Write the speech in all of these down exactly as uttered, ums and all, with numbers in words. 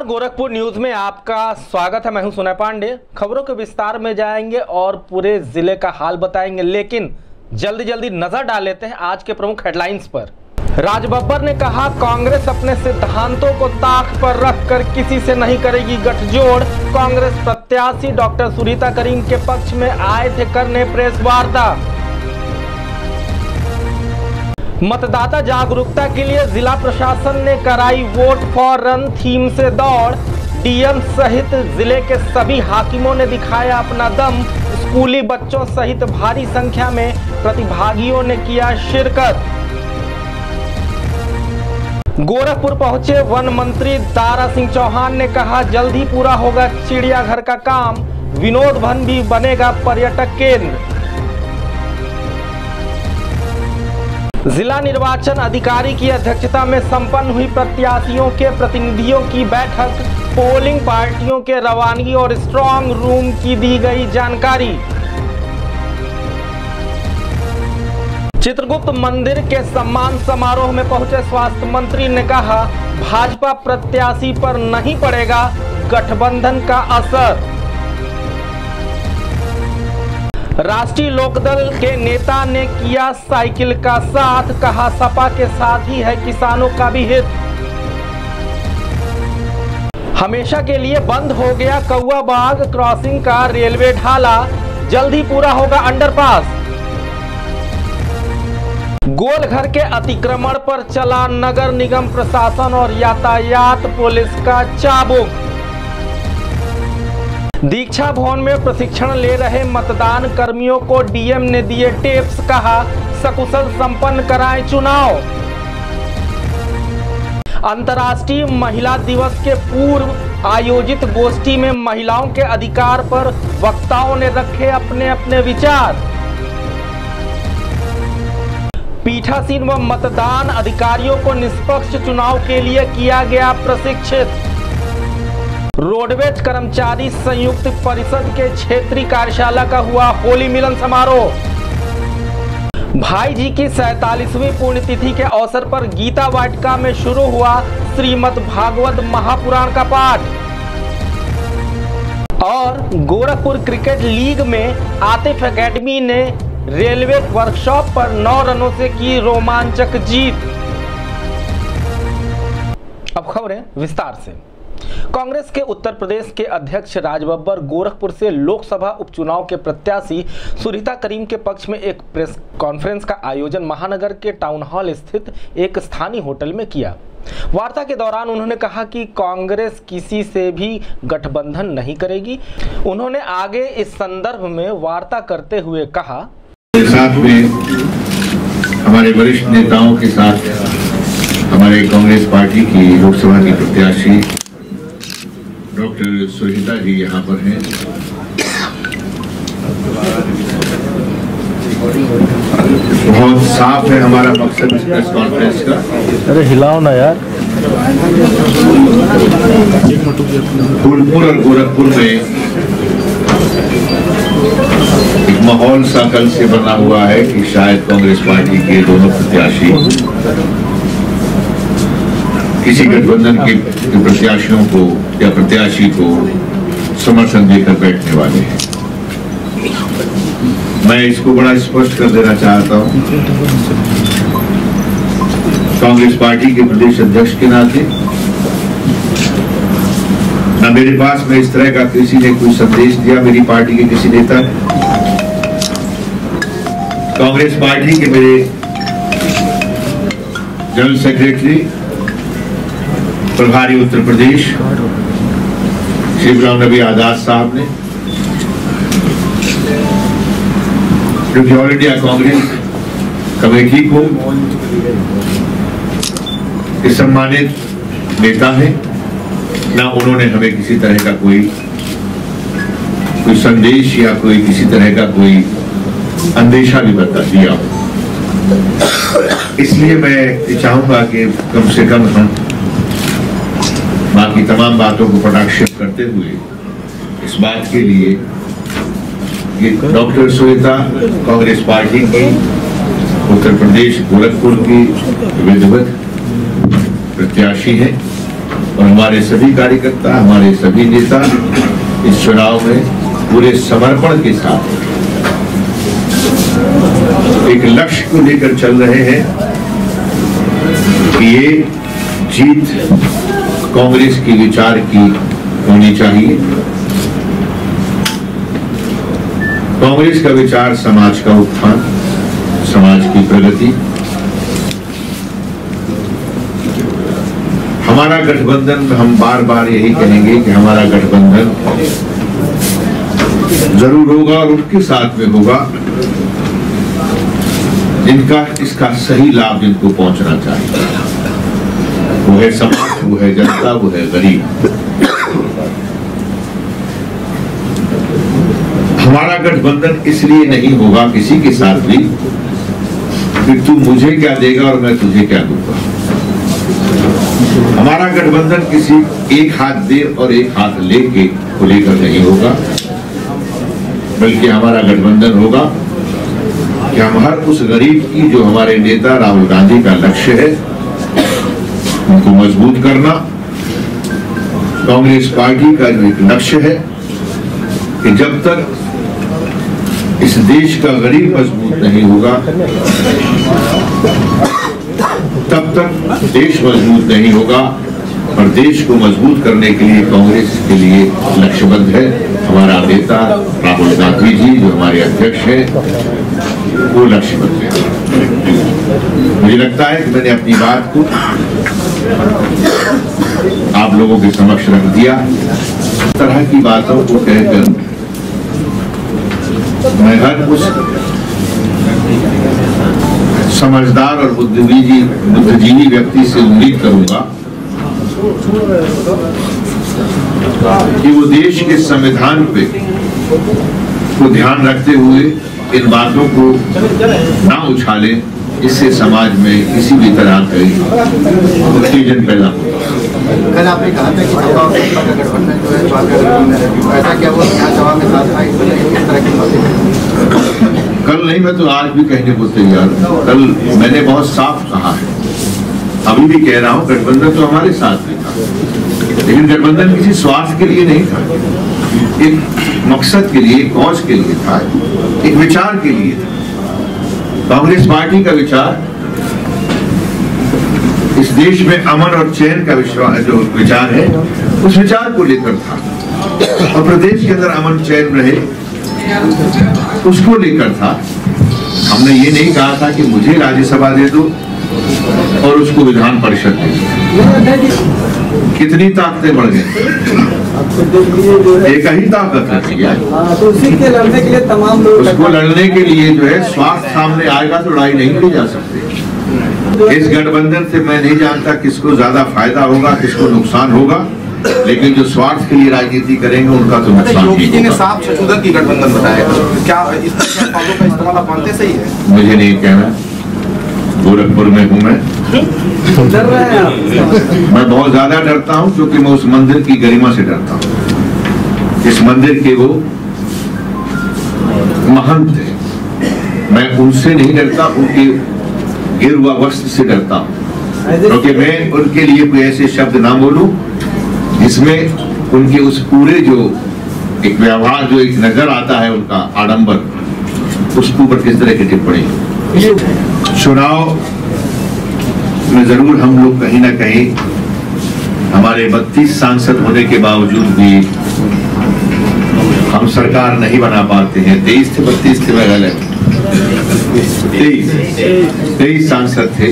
Gorakhpur news में आपका स्वागत है। मैं हूं सुनय पांडे। खबरों के विस्तार में जाएंगे और पूरे जिले का हाल बताएंगे, लेकिन जल्दी जल्दी नजर डाल लेते हैं आज के प्रमुख हेडलाइंस पर। राजबब्बर ने कहा, कांग्रेस अपने सिद्धांतों को ताक पर रखकर किसी से नहीं करेगी गठजोड़। कांग्रेस प्रत्याशी डॉक्टर सुरीता करीम के पक्ष में आए थे करने प्रेस वार्ता। मतदाता जागरूकता के लिए जिला प्रशासन ने कराई वोट फॉर रन थीम से दौड़। डीएम सहित जिले के सभी हाकिमों ने दिखाया अपना दम। स्कूली बच्चों सहित भारी संख्या में प्रतिभागियों ने किया शिरकत। गोरखपुर पहुंचे वन मंत्री दारा सिंह चौहान ने कहा, जल्द ही पूरा होगा चिड़ियाघर का काम। विनोद वन भी बनेगा पर्यटक केंद्र। जिला निर्वाचन अधिकारी की अध्यक्षता में संपन्न हुई प्रत्याशियों के प्रतिनिधियों की बैठक। पोलिंग पार्टियों के रवानगी और स्ट्रांग रूम की दी गई जानकारी। चित्रगुप्त मंदिर के सम्मान समारोह में पहुंचे स्वास्थ्य मंत्री ने कहा, भाजपा प्रत्याशी पर नहीं पड़ेगा गठबंधन का असर। राष्ट्रीय लोकदल के नेता ने किया साइकिल का साथ, कहा सपा के साथ ही है किसानों का भी हित। हमेशा के लिए बंद हो गया कौआ बाग क्रॉसिंग का रेलवे ढाला, जल्द ही पूरा होगा अंडरपास। गोलघर के अतिक्रमण पर चला नगर निगम प्रशासन और यातायात पुलिस का चाबुक। दीक्षा भवन में प्रशिक्षण ले रहे मतदान कर्मियों को डीएम ने दिए टिप्स, कहा सकुशल संपन्न कराएं चुनाव। अंतर्राष्ट्रीय महिला दिवस के पूर्व आयोजित गोष्ठी में महिलाओं के अधिकार पर वक्ताओं ने रखे अपने अपने विचार। पीठासीन व मतदान अधिकारियों को निष्पक्ष चुनाव के लिए किया गया प्रशिक्षित। रोडवेज कर्मचारी संयुक्त परिषद के क्षेत्रीय कार्यशाला का हुआ होली मिलन समारोह। भाई जी की सैतालीसवीं पुण्यतिथि के अवसर पर गीता वाटिका में शुरू हुआ श्रीमद् भागवत महापुराण का पाठ। और गोरखपुर क्रिकेट लीग में आतिफ एकेडमी ने रेलवे वर्कशॉप पर नौ रनों से की रोमांचक जीत। अब खबरें विस्तार से। कांग्रेस के उत्तर प्रदेश के अध्यक्ष राजबब्बर गोरखपुर से लोकसभा उपचुनाव के प्रत्याशी सुरीता करीम के पक्ष में एक प्रेस कॉन्फ्रेंस का आयोजन महानगर के टाउन हॉल स्थित एक स्थानीय होटल में किया। वार्ता के दौरान उन्होंने कहा कि कांग्रेस किसी से भी गठबंधन नहीं करेगी। उन्होंने आगे इस संदर्भ में वार्ता करते हुए कहा, साथ में हमारे वरिष्ठ नेताओं के साथ हमारे कांग्रेस पार्टी की लोकसभा की प्रत्याशी डॉक्टर सुरीता जी यहाँ पर हैं। बहुत साफ है हमारा मकसद इस प्रेस कॉन्फ्रेंस का। अरे हिलाओ ना यार। फूलपुर और गोरखपुर में एक माहौल सा कल से बना हुआ है कि शायद कांग्रेस पार्टी के दोनों प्रत्याशी किसी गठबंधन के प्रत्याशियों को या प्रत्याशी को समर्थन देकर बैठने वाले हैं। मैं इसको बड़ा स्पष्ट कर देना चाहता हूं, कांग्रेस पार्टी के प्रदेश अध्यक्ष के नाते न मेरे पास में इस तरह का किसी ने कोई संदेश दिया मेरी पार्टी के किसी नेता ने। कांग्रेस पार्टी के मेरे जनरल सेक्रेटरी प्रभारी उत्तर प्रदेश श्री गुलाम नबी आजाद साहब ने, जो कि ऑल इंडिया कांग्रेस कमेटी को सम्मानित नेता है, ना उन्होंने हमें किसी तरह का कोई कोई संदेश या कोई किसी तरह का कोई अंदेशा भी बता दिया। इसलिए मैं चाहूंगा कि कम से कम हम बाकी तमाम बातों को प्रदर्शित करते हुए इस बात के लिए कि डॉक्टर सुरीता कांग्रेस पार्टी की उत्तर प्रदेश गोरखपुर की विधिवत प्रत्याशी है। और हमारे सभी कार्यकर्ता, हमारे सभी नेता इस चुनाव में पूरे समर्पण के साथ एक लक्ष्य को लेकर चल रहे हैं कि ये जीत कांग्रेस की विचार की होनी चाहिए। कांग्रेस का विचार समाज का उत्थान, समाज की प्रगति। हमारा गठबंधन, हम बार बार यही कहेंगे कि हमारा गठबंधन जरूर होगा और उनके साथ में होगा जिनका इसका सही लाभ जिनको पहुंचना चाहिए। वो है समाज, वो है जनता, वो है गरीब। हमारा गठबंधन इसलिए नहीं होगा किसी के साथ भी कि तू मुझे क्या देगा और मैं तुझे क्या दूंगा। हमारा गठबंधन किसी एक हाथ दे और एक हाथ लेके को लेकर नहीं होगा, बल्कि हमारा गठबंधन होगा कि हम हर उस गरीब की, जो हमारे नेता राहुल गांधी का लक्ष्य है, उनको मजबूत करना। कांग्रेस पार्टी का जो एक लक्ष्य है कि जब तक इस देश का गरीब मजबूत नहीं होगा तब तक देश मजबूत नहीं होगा, और देश को मजबूत करने के लिए कांग्रेस के लिए लक्ष्यबद्ध है हमारा नेता राहुल गांधी जी, जो हमारे अध्यक्ष हैं, वो लक्ष्यबद्ध है। मुझे लगता है कि मैंने अपनी बात को आप लोगों के समक्ष रख दिया। इस तरह की बातों को कहकर मैं हर उस समझदार और बुद्धिजीवी बुद्धिजीवी व्यक्ति से उम्मीद करूंगा कि वो देश के संविधान पे को ध्यान रखते हुए इन बातों को ना उछाले, इससे समाज में किसी भी तरह का उत्तेजन पैदा हो। कल आपने कहा था कि गठबंधन जो है स्वास्थ्य गठबंधन, ऐसा क्या वो सभा में साथ आई, किस तरह की बातें? कल नहीं, मैं तो आज भी कहने को तैयार हूं। कल मैंने बहुत साफ कहा है, अभी भी कह रहा हूं, गठबंधन तो हमारे साथ में था, लेकिन गठबंधन किसी स्वार्थ के लिए नहीं था, एक मकसद के लिए, एक कॉज के लिए था, एक विचार के लिए था। कांग्रेस पार्टी का विचार इस देश में अमन और चैन का विश्वास, जो विचार है, उस विचार को लेकर था, और प्रदेश के अंदर अमन चैन रहे उसको लेकर था। हमने ये नहीं कहा था कि मुझे राज्यसभा दे दो और उसको विधान परिषद दे दो। कितनी ताकतें बढ़ गई, एक ही ताकत है, तो उसी के लड़ने के लिए तमाम लोग, उसको लड़ने के लिए जो है स्वार्थ सामने आएगा तो लड़ाई नहीं की जा सकती। इस गठबंधन से मैं नहीं जानता किसको ज्यादा फायदा होगा, किसको नुकसान होगा, लेकिन जो स्वार्थ के लिए राजनीति करेंगे उनका तो नुकसान योगी जी ने होगा। साफ छछूदर की गठबंधन बताया, क्या इस तरह पदों का इस्तेमाल आप मानते सही है? मुझे नहीं कहना, गोरखपुर में हूँ मैं, डर रहे हैं आप? मैं बहुत ज्यादा डरता हूँ, क्योंकि मैं उस मंदिर की गरिमा से डरता हूँ। इस मंदिर के वो महंत थे, मैं उनसे नहीं डरता, उनके गिरुआ वस्त्र से डरता हूँ, क्योंकि मैं उनके लिए कोई ऐसे शब्द ना बोलूं जिसमें उनके उस पूरे जो एक व्यवहार जो एक नजर आता है, उनका आडंबर, उसके ऊपर किस तरह की टिप्पणी। चुनाव में जरूर हम लोग कहीं ना कहीं, हमारे बत्तीस सांसद होने के बावजूद भी हम सरकार नहीं बना पाते हैं। तेईस थे, बत्तीस थे, मैं गलत, तेईस तेईस सांसद थे,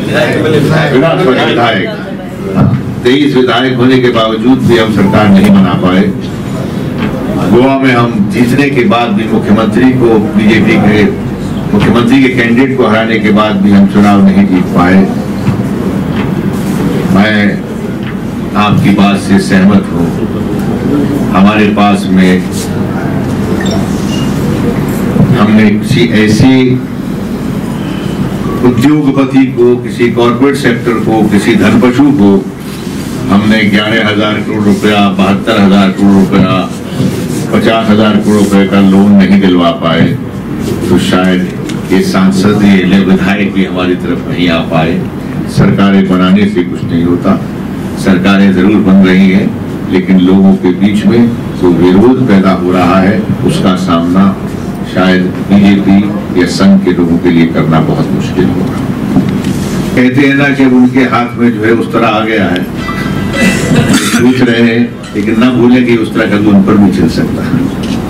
विधायक, तेईस विधायक होने के बावजूद भी हम सरकार नहीं बना पाए। गोवा में हम जीतने के बाद भी मुख्यमंत्री को, बीजेपी के मुख्यमंत्री के कैंडिडेट को हराने के बाद भी हम चुनाव नहीं जीत पाए। मैं आपकी बात से सहमत हूं। हमारे पास में हमने किसी ऐसी उद्योगपति को, किसी कॉर्पोरेट सेक्टर को, किसी धनपशु को हमने ग्यारह हजार करोड़ रुपया, बहत्तर हजार करोड़ रुपया, पचास हजार करोड़ रुपए का लोन नहीं दिलवा पाए, तो शायद ये सांसद, ये विधायक भी हमारी तरफ नहीं आ पाए। सरकारें बनाने से कुछ नहीं होता, सरकारें जरूर बन रही हैं, लेकिन लोगों के बीच में जो विरोध पैदा हो रहा है उसका सामना शायद बीजेपी या संघ के लोगों के लिए करना बहुत मुश्किल होगा। कहते हैं ना कि उनके हाथ में जो है उस तरह आ गया है, पूछ रहे हैं, लेकिन ना भूलें कि उस तरह का भी उन पर भी चल सकता है।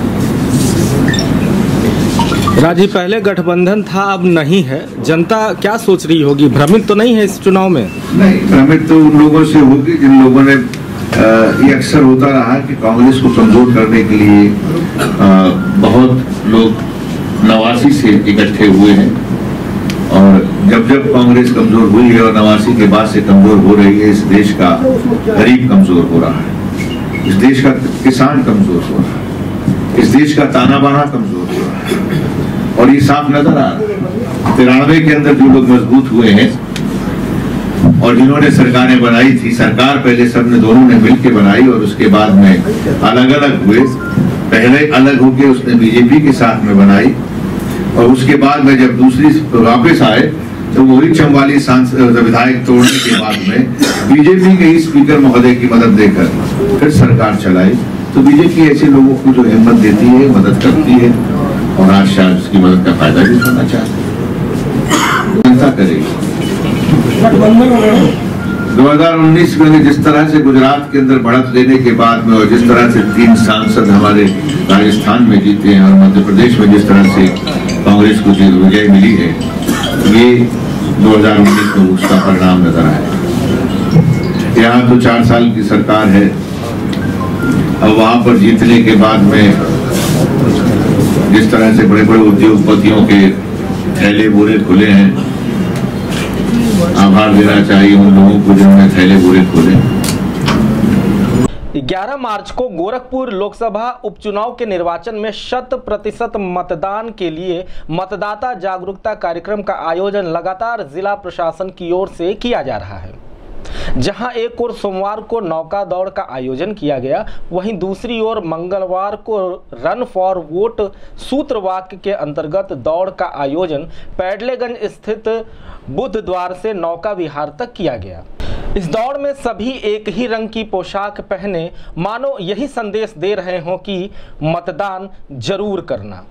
राजी, पहले गठबंधन था, अब नहीं है, जनता क्या सोच रही होगी? भ्रमित तो नहीं है इस चुनाव में? नहीं, भ्रमित तो उन लोगों से होगी जिन लोगों ने आ, ये अक्सर होता रहा कि कांग्रेस को कमजोर करने के लिए आ, बहुत लोग नवासी से इकट्ठे हुए हैं, और जब जब कांग्रेस कमजोर हुई है और नवासी के बाद से कमजोर हो रही है, इस देश का गरीब कमजोर हो रहा है, इस देश का किसान कमजोर हो रहा है, इस देश का ताना बाना कमजोर हो रहा है, और ये साफ नजर आ रहा है। तिरानवे के अंदर जो लोग मजबूत हुए हैं और जिन्होंने सरकारें बनाई थी, सरकार पहले सबने दोनों ने मिलकर बनाई और उसके बाद में अलग अलग हुए। पहले अलग होके उसने बीजेपी के साथ में बनाई, और उसके बाद में जब दूसरी वापस आए तो वही चौवालीस विधायक तोड़ने के बाद में बीजेपी के ही स्पीकर महोदय की मदद देकर फिर सरकार चलाई। तो बीजेपी ऐसे लोगों को जो हिम्मत देती है, मदद करती है, और आज शायद उसकी मदद का फायदा भी उठाना चाहती है, जनता करेगी। दो हज़ार उन्नीस में जिस तरह से गुजरात के अंदर बढ़त लेने के बाद में और जिस तरह से तीन सांसद हमारे राजस्थान में जीते हैं और मध्य प्रदेश में जिस तरह से कांग्रेस को विजय मिली है, ये दो हज़ार उन्नीस में उसका परिणाम नजर आया। यहाँ तो चार साल की सरकार है, अब वहां पर जीतने के बाद में जिस तरह से बड़े बड़े उद्योगपतियों के थैले बोरे खुले हैं, आभार देना चाहिए उन लोगों को जिन्होंने थैले बोरे खोले। ग्यारह मार्च को गोरखपुर लोकसभा उपचुनाव के निर्वाचन में शत प्रतिशत मतदान के लिए मतदाता जागरूकता कार्यक्रम का आयोजन लगातार जिला प्रशासन की ओर से किया जा रहा है। जहां एक ओर सोमवार को नौका दौड़ का आयोजन किया गया, वहीं दूसरी ओर मंगलवार को रन फॉर वोट सूत्र वाक्य के अंतर्गत दौड़ का आयोजन पैडलेगंज स्थित बुद्ध द्वार से नौका विहार तक किया गया। इस दौड़ में सभी एक ही रंग की पोशाक पहने मानो यही संदेश दे रहे हों कि मतदान जरूर करना।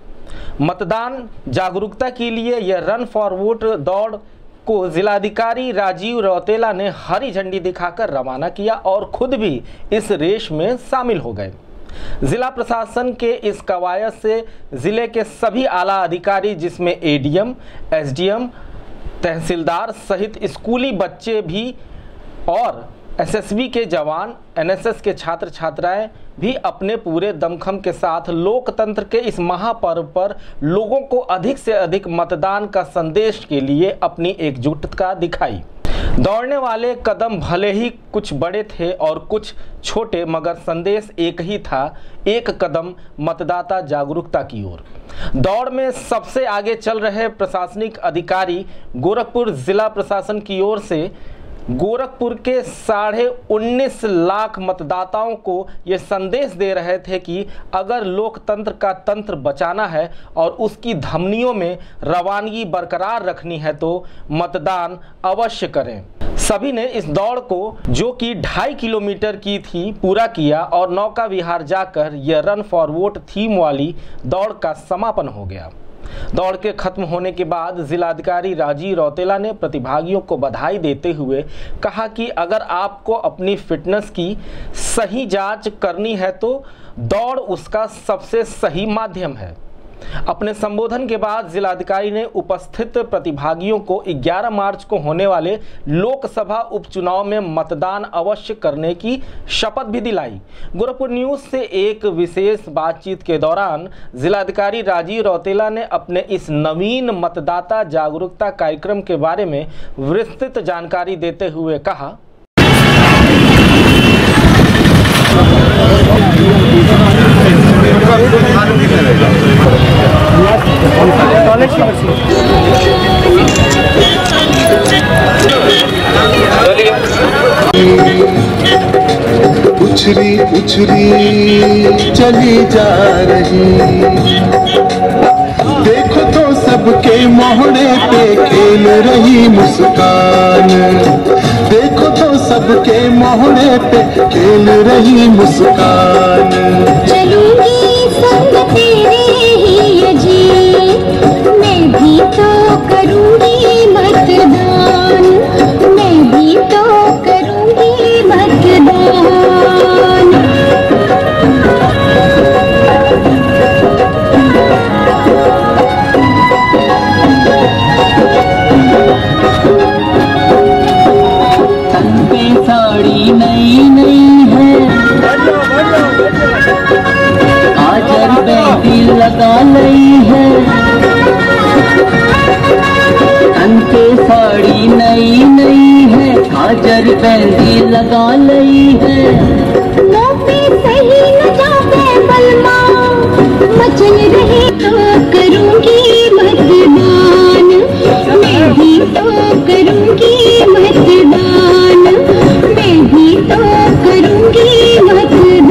मतदान जागरूकता के लिए यह रन फॉर वोट दौड़ को जिलाधिकारी राजीव रौतेला ने हरी झंडी दिखाकर रवाना किया और खुद भी इस रेस में शामिल हो गए। जिला प्रशासन के इस कवायद से जिले के सभी आला अधिकारी, जिसमें एडीएम, एसडीएम, तहसीलदार सहित स्कूली बच्चे भी और एसएसबी के जवान, एनएसएस के छात्र छात्राएं भी अपने पूरे दमखम के साथ लोकतंत्र के इस महापर्व पर लोगों को अधिक से अधिक मतदान का संदेश के लिए अपनी एकजुटता दिखाई। दौड़ने वाले कदम भले ही कुछ बड़े थे और कुछ छोटे, मगर संदेश एक ही था, एक कदम मतदाता जागरूकता की ओर। दौड़ में सबसे आगे चल रहे प्रशासनिक अधिकारी गोरखपुर जिला प्रशासन की ओर से गोरखपुर के साढ़े उन्नीस लाख मतदाताओं को ये संदेश दे रहे थे कि अगर लोकतंत्र का तंत्र बचाना है और उसकी धमनियों में रवानगी बरकरार रखनी है तो मतदान अवश्य करें। सभी ने इस दौड़ को, जो कि ढाई किलोमीटर की थी, पूरा किया और नौका विहार जाकर यह रन फॉर वोट थीम वाली दौड़ का समापन हो गया। दौड़ के खत्म होने के बाद जिलाधिकारी राजीव रौतेला ने प्रतिभागियों को बधाई देते हुए कहा कि अगर आपको अपनी फिटनेस की सही जांच करनी है तो दौड़ उसका सबसे सही माध्यम है। अपने संबोधन के बाद जिलाधिकारी ने उपस्थित प्रतिभागियों को ग्यारह मार्च को होने वाले लोकसभा उपचुनाव में मतदान अवश्य करने की शपथ भी दिलाई। गोरखपुर न्यूज से एक विशेष बातचीत के दौरान जिलाधिकारी राजीव रौतेला ने अपने इस नवीन मतदाता जागरूकता कार्यक्रम के बारे में विस्तृत जानकारी देते हुए कहा, उछरी उछरी चली जा रही, देखो तो सबके मोहड़े पे खेल रही मुस्कान, देखो तो सबके मोहरे पे खेल रही मुस्कान। चलूंगी संग तेरे ही अजीत, मैं भी तो करूंगी मतदान, मैं भी तो करूंगी मतदान। साड़ी नई नई है, काजल मेहंदी लगा लई है। तन पे साड़ी नई नई है, काजल मेहंदी लगा लई है। मुँह पे सही न जाते बलमा, मचल रहे तो करूंगी मतदान, मैं भी तो करूंगी मतदान, मैं भी तो करूंगी मतदान।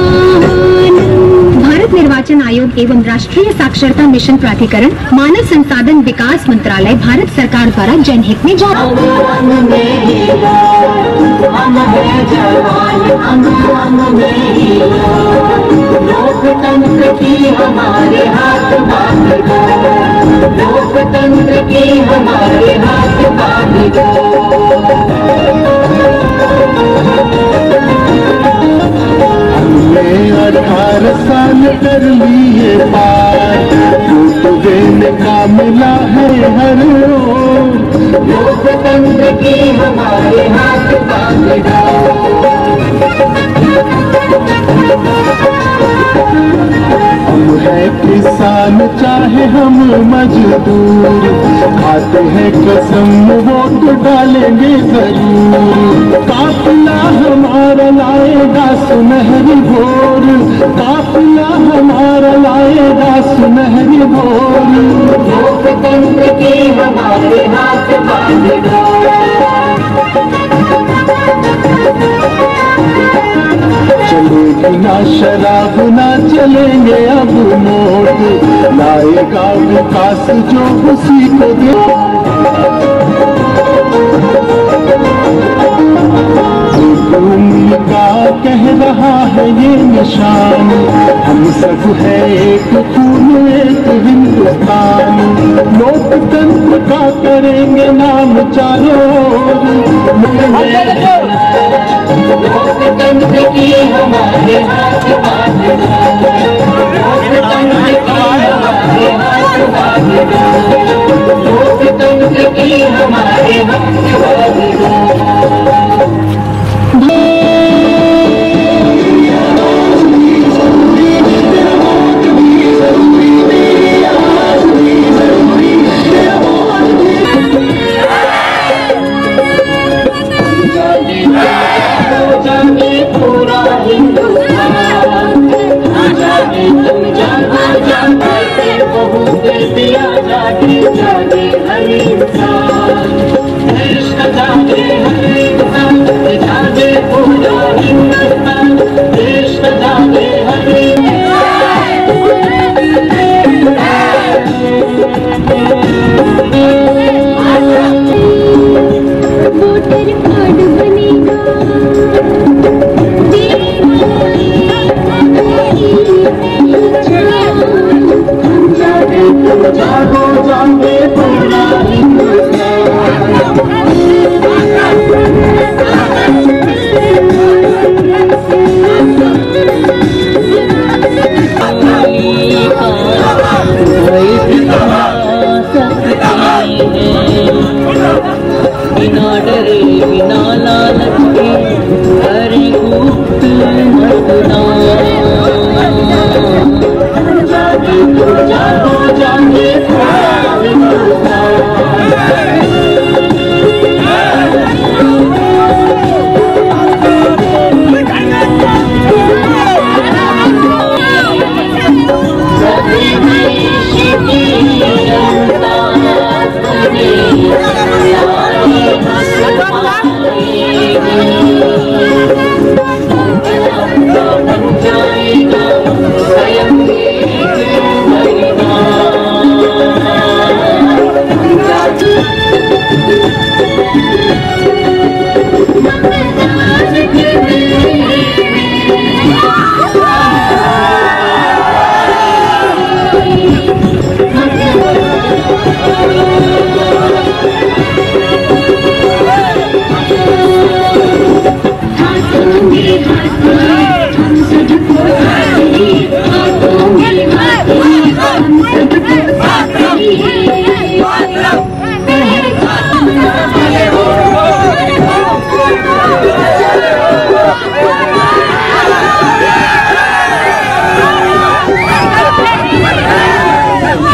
भारत निर्वाचन आयोग एवं राष्ट्रीय साक्षरता मिशन प्राधिकरण, मानव संसाधन विकास मंत्रालय, भारत सरकार द्वारा जनहित में जारी। लोकतंत्र की हमारे हाथ बांध दो, लोकतंत्र की हमारे हाथ बांध दो। हमने अठारह साल कर लिए पार, वोट देने का मिला है हर रोज। लोकतंत्र की हमारे हाथ बांध दो। हम है किसान चाहे हम मजदूर, खाते हैं कसम वोट डालेंगे जरूर। काफिला हमारा लाएगा सुनहरी भोर, काफिला हमारा लाएगा सुनहरी भोर। लोकतंत्र की हमारे हाथ बांध दो। चलेगी ना शराब ना चलेंगे अब नोट, लाएगा विकास जो उसी को दे। उम्र का कह रहा है ये निशान, हम सब है एक खून एक हिंदुस्तान। लोकतंत्र का करेंगे नाम चारों, लोकतंत्र की हमारे हाथ बांध दो, लोकतंत्र की हमारे हाथ बांध दो, लोकतंत्र की हमारे हाथ बांध दो। पूरा हिंदुस्तान जागे, तुम जागो जागे, बहू बेटियां जागे, जागे हर इंसान, देश का जागे हर इंसान, जागे पूरा हिंदुस्तान, देश का जागे हर वोटर कार्ड बनेगा, जागो जागे पूरा बिना डरे बिना लालच के करे गुप्त मतदान। जागे तो जागो जागे पूरा हिंदुस्तान। सभी देश की जनता बने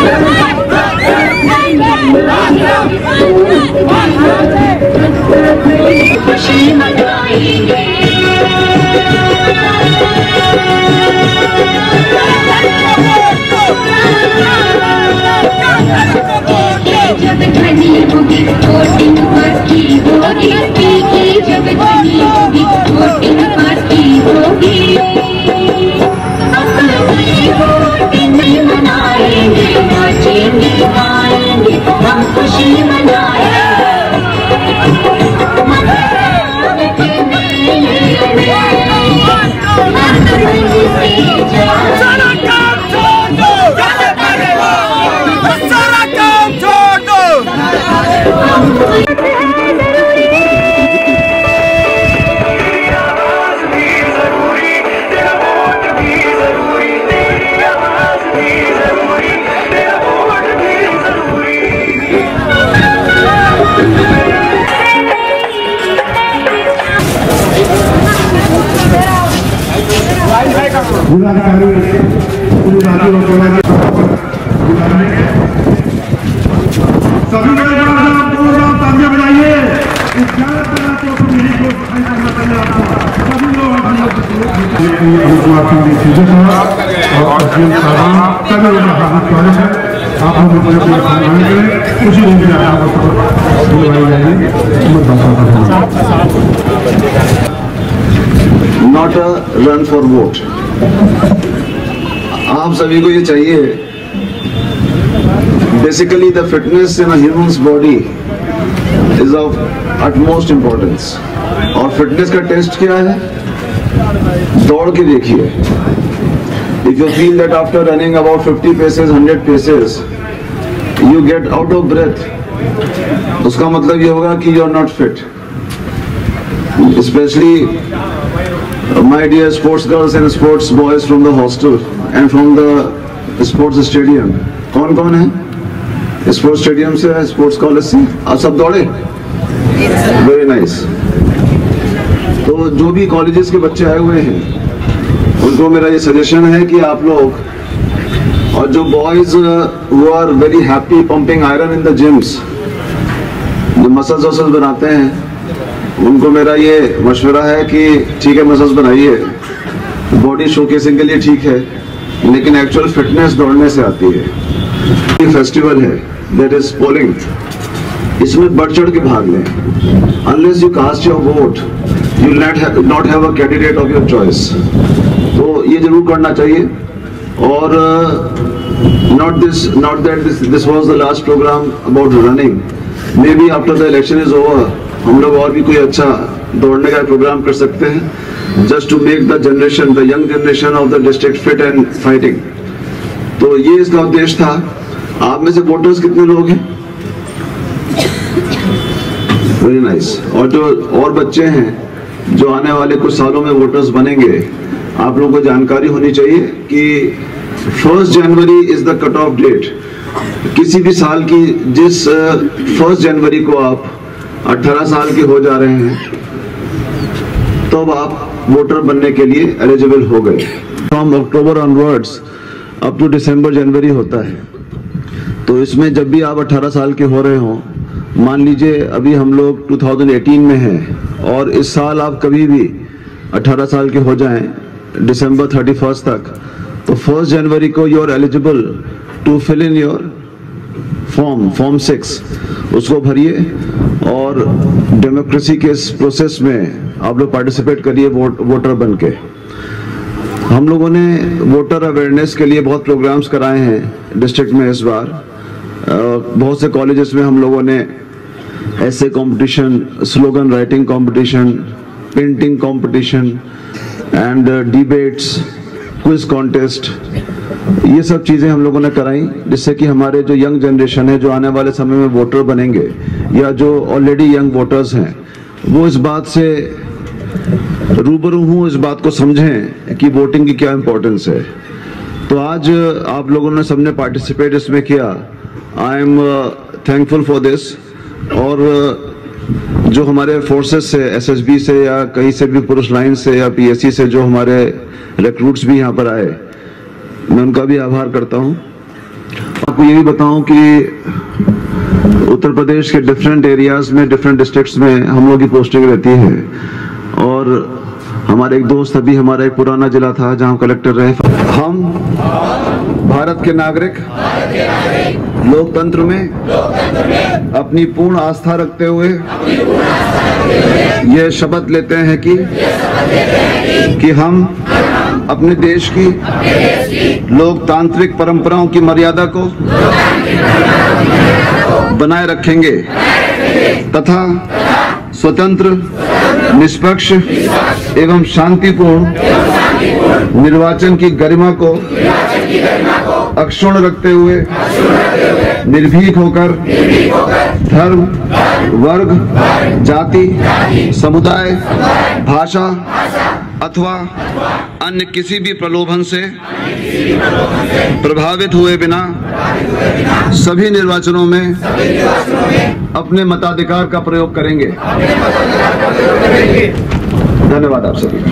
खुशी मनाएंगे जब ध्वनि होगी वोटिंग बाकी होगी, जब ध्वनि होगी वोटिंग बाकी होगी, वोटिंग मनाएंगे, नाचेंगे गाएंगे, हम खुशी मनाएंगे। सारा काम छोड़ दो, सारा काम छोड़ दो। सभी लोग तालियां बजाइए। Not a run for vote. आप सभी को ये चाहिए, basically the fitness in a humans body is of utmost importance। और फिटनेस का टेस्ट क्या है? दौड़ के देखिए। If you feel that after running about fifty paces, hundred paces you get out of breath, उसका मतलब ये होगा कि you are not fit. Specially my dear sports girls and sports boys from the hostel and from the sports stadium, कौन कौन है sports stadium से, sports college से? आप सब दौड़े? Very nice. तो जो भी कॉलेजेस के बच्चे आए हुए हैं उनको मेरा ये सजेशन है कि आप लोग, और जो बॉयज वो are very happy pumping iron in the gyms, जो मसल्स वसल्स बनाते हैं, उनको मेरा ये मशवरा है कि ठीक है मसल्स बनाइए, बॉडी शोकेसिंग के लिए ठीक है, लेकिन एक्चुअल फिटनेस दौड़ने से आती है। ये फेस्टिवल है दैट इज पोलिंग, इसमें बढ़ चढ़ के भाग लें। Unless you cast your vote you not have a candidate of your choice. तो ये जरूर करना चाहिए। और not this not that this this was the last programme about running, maybe after the election is over हम लोग और भी कोई अच्छा दौड़ने का प्रोग्राम कर सकते हैं, just to make the generation, the young generation of the district fit and fighting. तो ये इसका उद्देश्य था। आप में से वोटर्स कितने लोग हैं? Very nice. और जो और बच्चे हैं जो आने वाले कुछ सालों में वोटर्स बनेंगे, आप लोगों को जानकारी होनी चाहिए कि first January is the cut off date. किसी भी साल की जिस फर्स्ट जनवरी को आप अठारह साल के हो जा रहे हैं, तो अब आप वोटर बनने के लिए एलिजिबल हो गए। From October onwards up to December January होता है। तो इसमें जब भी आप अठारह साल के हो रहे हो, मान लीजिए अभी हम लोग दो हज़ार अठारह में हैं और इस साल आप कभी भी अठारह साल के हो जाएं दिसंबर थर्टी फर्स्ट तक, तो फर्स्ट जनवरी को you are eligible to fill in your form form six, उसको भरिए और डेमोक्रेसी के इस प्रोसेस में आप लोग पार्टिसिपेट करिए वोट वोटर बन के। हम लोगों ने वोटर अवेयरनेस के लिए बहुत प्रोग्राम्स कराए हैं डिस्ट्रिक्ट में इस बार। बहुत से कॉलेजेस में हम लोगों ने ऐसे competition, slogan writing competition, painting competition and debates, quiz contest, ये सब चीज़ें हम लोगों ने कराई, जिससे कि हमारे जो यंग जनरेशन है, जो आने वाले समय में वोटर बनेंगे या जो ऑलरेडी यंग वोटर्स हैं, वो इस बात से रूबरू हूँ, इस बात को समझें कि वोटिंग की क्या इम्पोर्टेंस है। तो आज आप लोगों ने सबने पार्टिसिपेट इसमें किया। I am thankful for this. और जो हमारे फोर्सेस से, एसएसबी से या कहीं से भी पुरुष लाइन से या पीएससी से जो हमारे रिक्रूट्स भी यहाँ पर आए, मैं उनका भी आभार करता हूँ। आपको ये भी बताऊं कि उत्तर प्रदेश के डिफरेंट एरियाज में, डिफरेंट डिस्ट्रिक्ट्स में हम लोग की पोस्टिंग रहती है। और हमारे एक दोस्त, अभी हमारा एक पुराना जिला था जहां कलेक्टर रहे। हम भारत के नागरिक लोकतंत्र में अपनी पूर्ण आस्था रखते हुए यह शपथ लेते हैं कि कि हम अपने देश की लोकतांत्रिक परंपराओं की मर्यादा को बनाए रखेंगे तथा स्वतंत्र, निष्पक्ष एवं शांतिपूर्ण निर्वाचन की गरिमा को अक्षुण्ण रखते हुए निर्भीक होकर धर्म, वर्ग, जाति, समुदाय, भाषा अथवा अन्य किसी भी प्रलोभन से प्रभावित हुए बिना सभी निर्वाचनों में अपने मताधिकार का प्रयोग करेंगे। धन्यवाद आप सभी।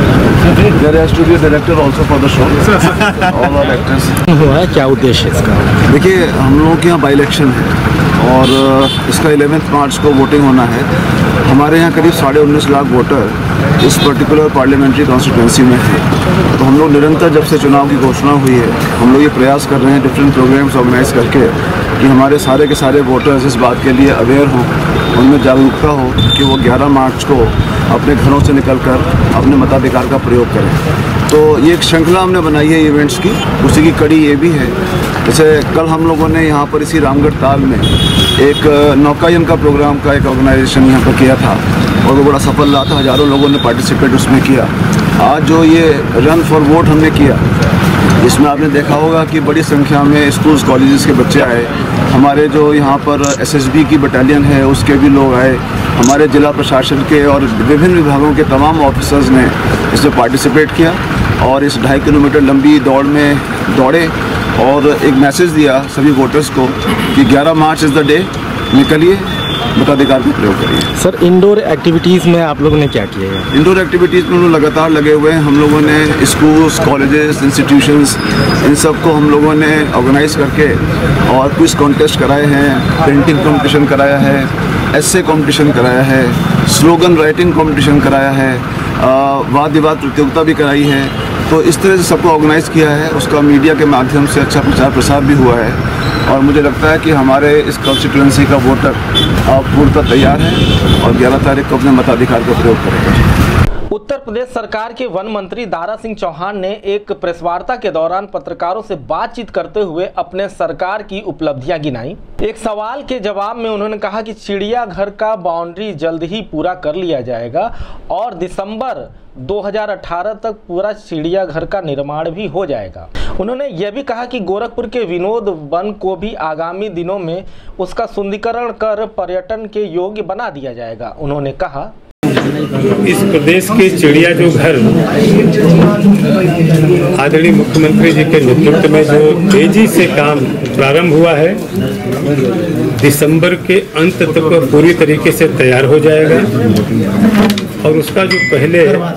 There has to be a director also for the show. All our actors. हुआ है, क्या उद्देश्य इसका? देखिए, हम लोगों के यहाँ बाई इलेक्शन है और इसका इलेवेंथ मार्च को वोटिंग होना है। हमारे यहाँ करीब साढ़े उन्नीस लाख वोटर इस पर्टिकुलर पार्लियामेंट्री कॉन्स्टिट्यूंसी में है। तो हम लोग निरंतर जब से चुनाव की घोषणा हुई है, हम लोग ये प्रयास कर रहे हैं डिफरेंट प्रोग्राम्स ऑर्गेनाइज करके कि हमारे सारे के सारे वोटर्स इस बात के लिए अवेयर हों, उनमें जागरूकता हो कि वो ग्यारह मार्च को अपने घरों से निकलकर अपने मताधिकार का प्रयोग करें। तो ये एक श्रृंखला हमने बनाई है इवेंट्स की, उसी की कड़ी ये भी है। जैसे कल हम लोगों ने यहाँ पर इसी रामगढ़ ताल में एक नौकायन का प्रोग्राम का एक ऑर्गेनाइजेशन यहाँ पर किया था और वो बड़ा सफल रहा था, हज़ारों लोगों ने पार्टिसिपेट उसमें किया। आज जो ये रन फॉर वोट हमने किया, इसमें आपने देखा होगा कि बड़ी संख्या में स्कूल्स कॉलेजेस के बच्चे आए, हमारे जो यहाँ पर एसएसबी की बटालियन है उसके भी लोग आए, हमारे जिला प्रशासन के और विभिन्न विभागों के तमाम ऑफिसर्स ने इसमें पार्टिसिपेट किया और इस ढाई किलोमीटर लंबी दौड़ में दौड़े और एक मैसेज दिया सभी वोटर्स को कि ग्यारह मार्च इज़ द डे, निकलिए मताधिकार का प्रयोग करिए। सर, इंडोर एक्टिविटीज़ में आप लोगों ने क्या किया है? इंडोर एक्टिविटीज़ में हम लोग लगातार लगे हुए हैं। हम लोगों ने स्कूल्स, कॉलेजेस, इंस्टीट्यूशंस, इन सब को हम लोगों ने ऑर्गेनाइज करके और क्विज कॉन्टेस्ट कराए हैं, पेंटिंग कंपटीशन कराया है, एस्से कंपटीशन कराया है, स्लोगन राइटिंग कंपटीशन कराया है, वाद विवाद प्रतियोगिता भी कराई है। तो इस तरह से सबको ऑर्गेनाइज किया है, उसका मीडिया के माध्यम से अच्छा प्रचार प्रसार भी हुआ है और मुझे लगता है कि हमारे इस कॉन्स्टिट्यूएंसी का वोटर अब पूर्णतः तैयार है और ग्यारह तारीख को अपने मताधिकार का प्रयोग करेगा। उत्तर प्रदेश सरकार के वन मंत्री दारा सिंह चौहान ने एक प्रेस वार्ता के दौरान पत्रकारों से बातचीत करते हुए अपने सरकार की उपलब्धियां गिनाई। एक सवाल के जवाब में उन्होंने कहा कि चिड़ियाघर का बाउंड्री जल्द ही पूरा कर लिया जाएगा और दिसंबर दो हज़ार अठारह तक पूरा चिड़ियाघर का निर्माण भी हो जाएगा। उन्होंने यह भी कहा कि गोरखपुर के विनोद वन को भी आगामी दिनों में उसका सुंदरीकरण कर पर्यटन के योग्य बना दिया जाएगा। उन्होंने कहा, इस प्रदेश के चिड़िया जो घर आदरणीय मुख्यमंत्री जी के नेतृत्व में जो तेजी से काम प्रारंभ हुआ है, दिसंबर के अंत तक पूरी तरीके से तैयार हो जाएगा और उसका जो पहले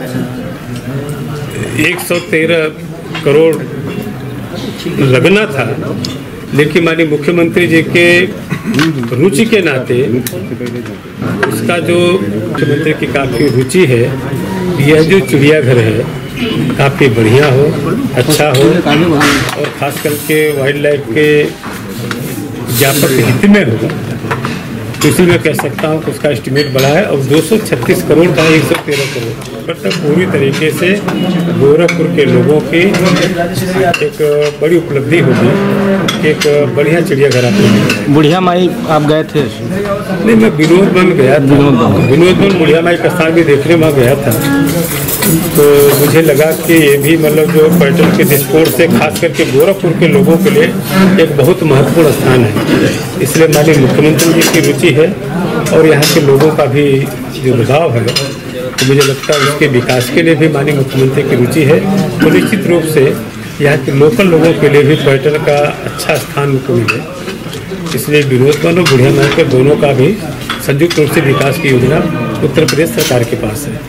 एक सौ तेरह करोड़ लगना था, लेकिन माननीय मुख्यमंत्री जी के रुचि के नाते उसका जो मुख्यमंत्री की काफ़ी रुचि है, यह जो चिड़ियाघर है काफ़ी बढ़िया हो, अच्छा हो और ख़ास करके वाइल्ड लाइफ के व्यापक हित में हो। तो इसी में कह सकता हूँ कि उसका एस्टिमेट बढ़ा है और दो सौ छत्तीस करोड़ का एक सौ तेरह करोड़ पर तक पूरी तरीके से गोरखपुर के लोगों की एक बड़ी उपलब्धि होगी कि एक बढ़िया चिड़ियाघर आपको। बुढ़िया माई आप गए थे? नहीं, मैं विनोद वन गया था। विनोद वन बुढ़िया माई का स्थान भी देखने में गया था, तो मुझे लगा कि ये भी मतलब जो पर्यटन के दृष्टिकोण से खास करके गोरखपुर के लोगों के लिए एक बहुत महत्वपूर्ण स्थान है। इसलिए माननीय मुख्यमंत्री जी की रुचि है और यहाँ के लोगों का भी जो लगाव है, तो मुझे लगता है उसके विकास के लिए भी माननीय मुख्यमंत्री की रुचि है। तो निश्चित रूप से यहाँ के लोकल लोगों के लिए भी पर्यटन का अच्छा स्थान उनको मिले, इसलिए विनोद वन और बुढ़िया माई के दोनों का भी संयुक्त रूप से विकास की योजना उत्तर प्रदेश सरकार के पास है।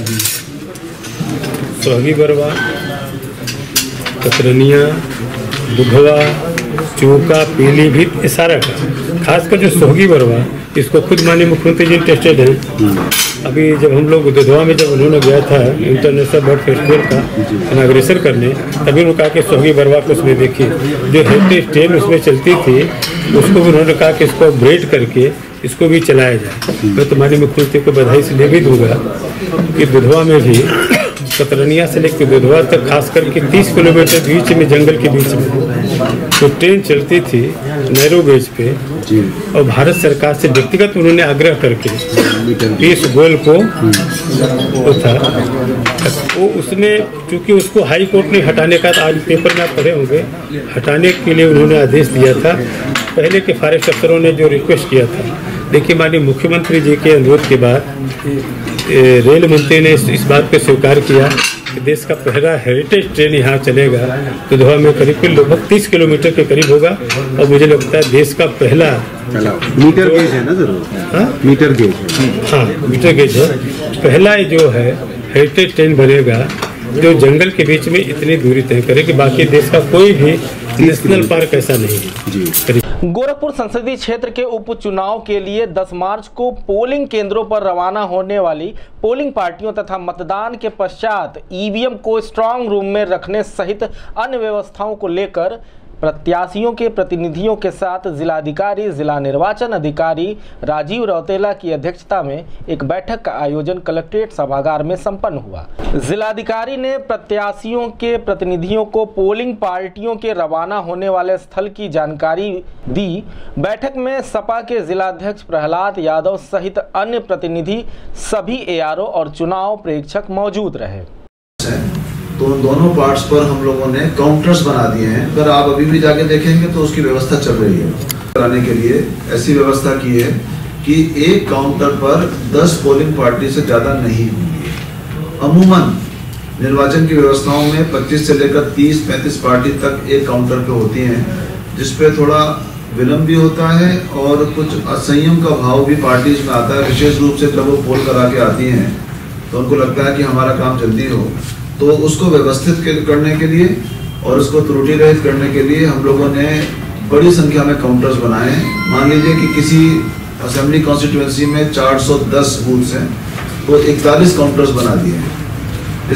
सोहगी बरवा, कतरनिया, दुधवा, चूका, पीलीभीत, ये सारा का, खासकर जो सोहगी बरवा, इसको खुद माननीय मुख्यमंत्री जी टेस्टेड है। अभी जब हम लोग दुधवा में जब उन्होंने गया था इंटरनेशनल बर्ड फेस्टिवल का इनाग्रेशन करने, तभी उन्होंने कहा कि सोहगी बरवा को उसमें देखिए जो हेरिटेज ट्रेन उसमें चलती थी, उसको भी उन्होंने कहा कि इसको अपग्रेड करके इसको भी चलाया जाए। मैं तो माननीय मुख्यमंत्री को बधाई इसलिए भी दूंगा कि दुधवा में भी कतरनिया से लेकर दुधवा तक खास करके तीस किलोमीटर बीच में जंगल के बीच में तो ट्रेन चलती थी नैरो गेज पे, और भारत सरकार से व्यक्तिगत उन्होंने आग्रह करके इस गोल को वो था वो उसने, चूँकि उसको हाई कोर्ट ने हटाने का, आज पेपर में आप पढ़े होंगे, हटाने के लिए उन्होंने आदेश दिया था। पहले के फॉरेस्ट अफसरों ने जो रिक्वेस्ट किया था, देखिए माननीय मुख्यमंत्री जी के अनुरोध के बाद रेल मंत्री ने इस, इस बात को स्वीकार किया कि देश का पहला हेरिटेज ट्रेन यहाँ चलेगा। तो दुधवा में करीब लगभग तीस किलोमीटर के करीब होगा, और मुझे लगता है देश का पहला मीटर गेज है ना जरूर, हाँ मीटर गेज है, हाँ मीटर गेज है, पहला जो है हेरिटेज ट्रेन बनेगा जो जंगल के बीच में इतनी दूरी तय करे कि बाकी देश का कोई भी नेशनल पार्क ऐसा नहीं है। गोरखपुर संसदीय क्षेत्र के उपचुनाव के लिए दस मार्च को पोलिंग केंद्रों पर रवाना होने वाली पोलिंग पार्टियों तथा मतदान के पश्चात ईवीएम को स्ट्रांग रूम में रखने सहित अन्य व्यवस्थाओं को लेकर प्रत्याशियों के प्रतिनिधियों के साथ जिलाधिकारी जिला निर्वाचन अधिकारी राजीव रौतेला की अध्यक्षता में एक बैठक का आयोजन कलेक्ट्रेट सभागार में संपन्न हुआ। जिलाधिकारी ने प्रत्याशियों के प्रतिनिधियों को पोलिंग पार्टियों के रवाना होने वाले स्थल की जानकारी दी। बैठक में सपा के जिलाध्यक्ष प्रहलाद यादव सहित अन्य प्रतिनिधि, सभी एआरओ और चुनाव प्रेक्षक मौजूद रहे। तो उन दोनों पार्ट्स पर हम लोगों ने काउंटर्स बना दिए हैं। अगर आप अभी भी जाके देखेंगे तो उसकी व्यवस्था चल रही है। कराने के लिए ऐसी व्यवस्था की है कि एक काउंटर पर दस पोलिंग पार्टी से ज्यादा नहीं होंगी। अमूमन निर्वाचन की व्यवस्थाओं में पच्चीस से लेकर तीस पैंतीस पार्टी तक एक काउंटर पे होती हैं, जिसपे थोड़ा विलम्ब भी होता है और कुछ असंयम का भाव भी पार्टीज में आता है। विशेष रूप से जब वो पोल करा के आती हैं तो उनको लगता है कि हमारा काम जल्दी हो, तो उसको व्यवस्थित करने के लिए और उसको त्रुटि रहित करने के लिए हम लोगों ने बड़ी संख्या में काउंटर्स बनाए हैं। मान लीजिए कि किसी असेंबली कॉन्स्टिट्यूएंसी में चार सौ दस बूथ्स हैं तो इकतालीस काउंटर्स बना दिए हैं।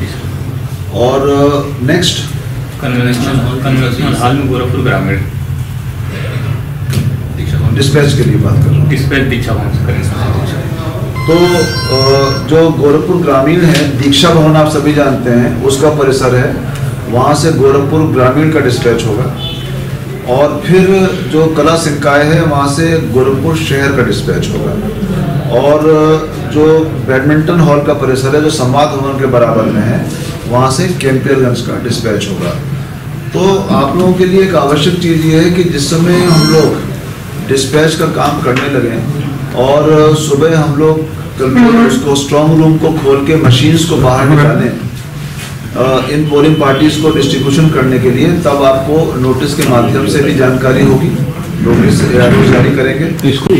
और नेक्स्ट कन्वेंशन हॉल में गोरखपुर ग्रामीण डिस्पैच के लिए बात कर रहा हूँ। डिस्पैच दीक्षा भवन से करेंगे। तो जो गोरखपुर ग्रामीण है, दीक्षा भवन आप सभी जानते हैं, उसका परिसर है, वहाँ से गोरखपुर ग्रामीण का डिस्पैच होगा। और फिर जो कला संकाय है वहाँ से गोरखपुर शहर का डिस्पैच होगा। और जो बैडमिंटन हॉल का परिसर है जो संवाद भवन के बराबर में है, वहाँ से कैंपियरगंज का डिस्पैच होगा। तो आप लोगों के लिए एक आवश्यक चीज़ ये है कि जिस समय हम लोग डिस्पैच का काम करने लगे और सुबह हम लोग उसको स्ट्रांग रूम को खोल के मशीन्स को बाहर निकालें इन पोलिंग पार्टीज को डिस्ट्रीब्यूशन करने के लिए, तब आपको नोटिस के माध्यम से भी जानकारी होगी। नोटिस जारी करेंगे।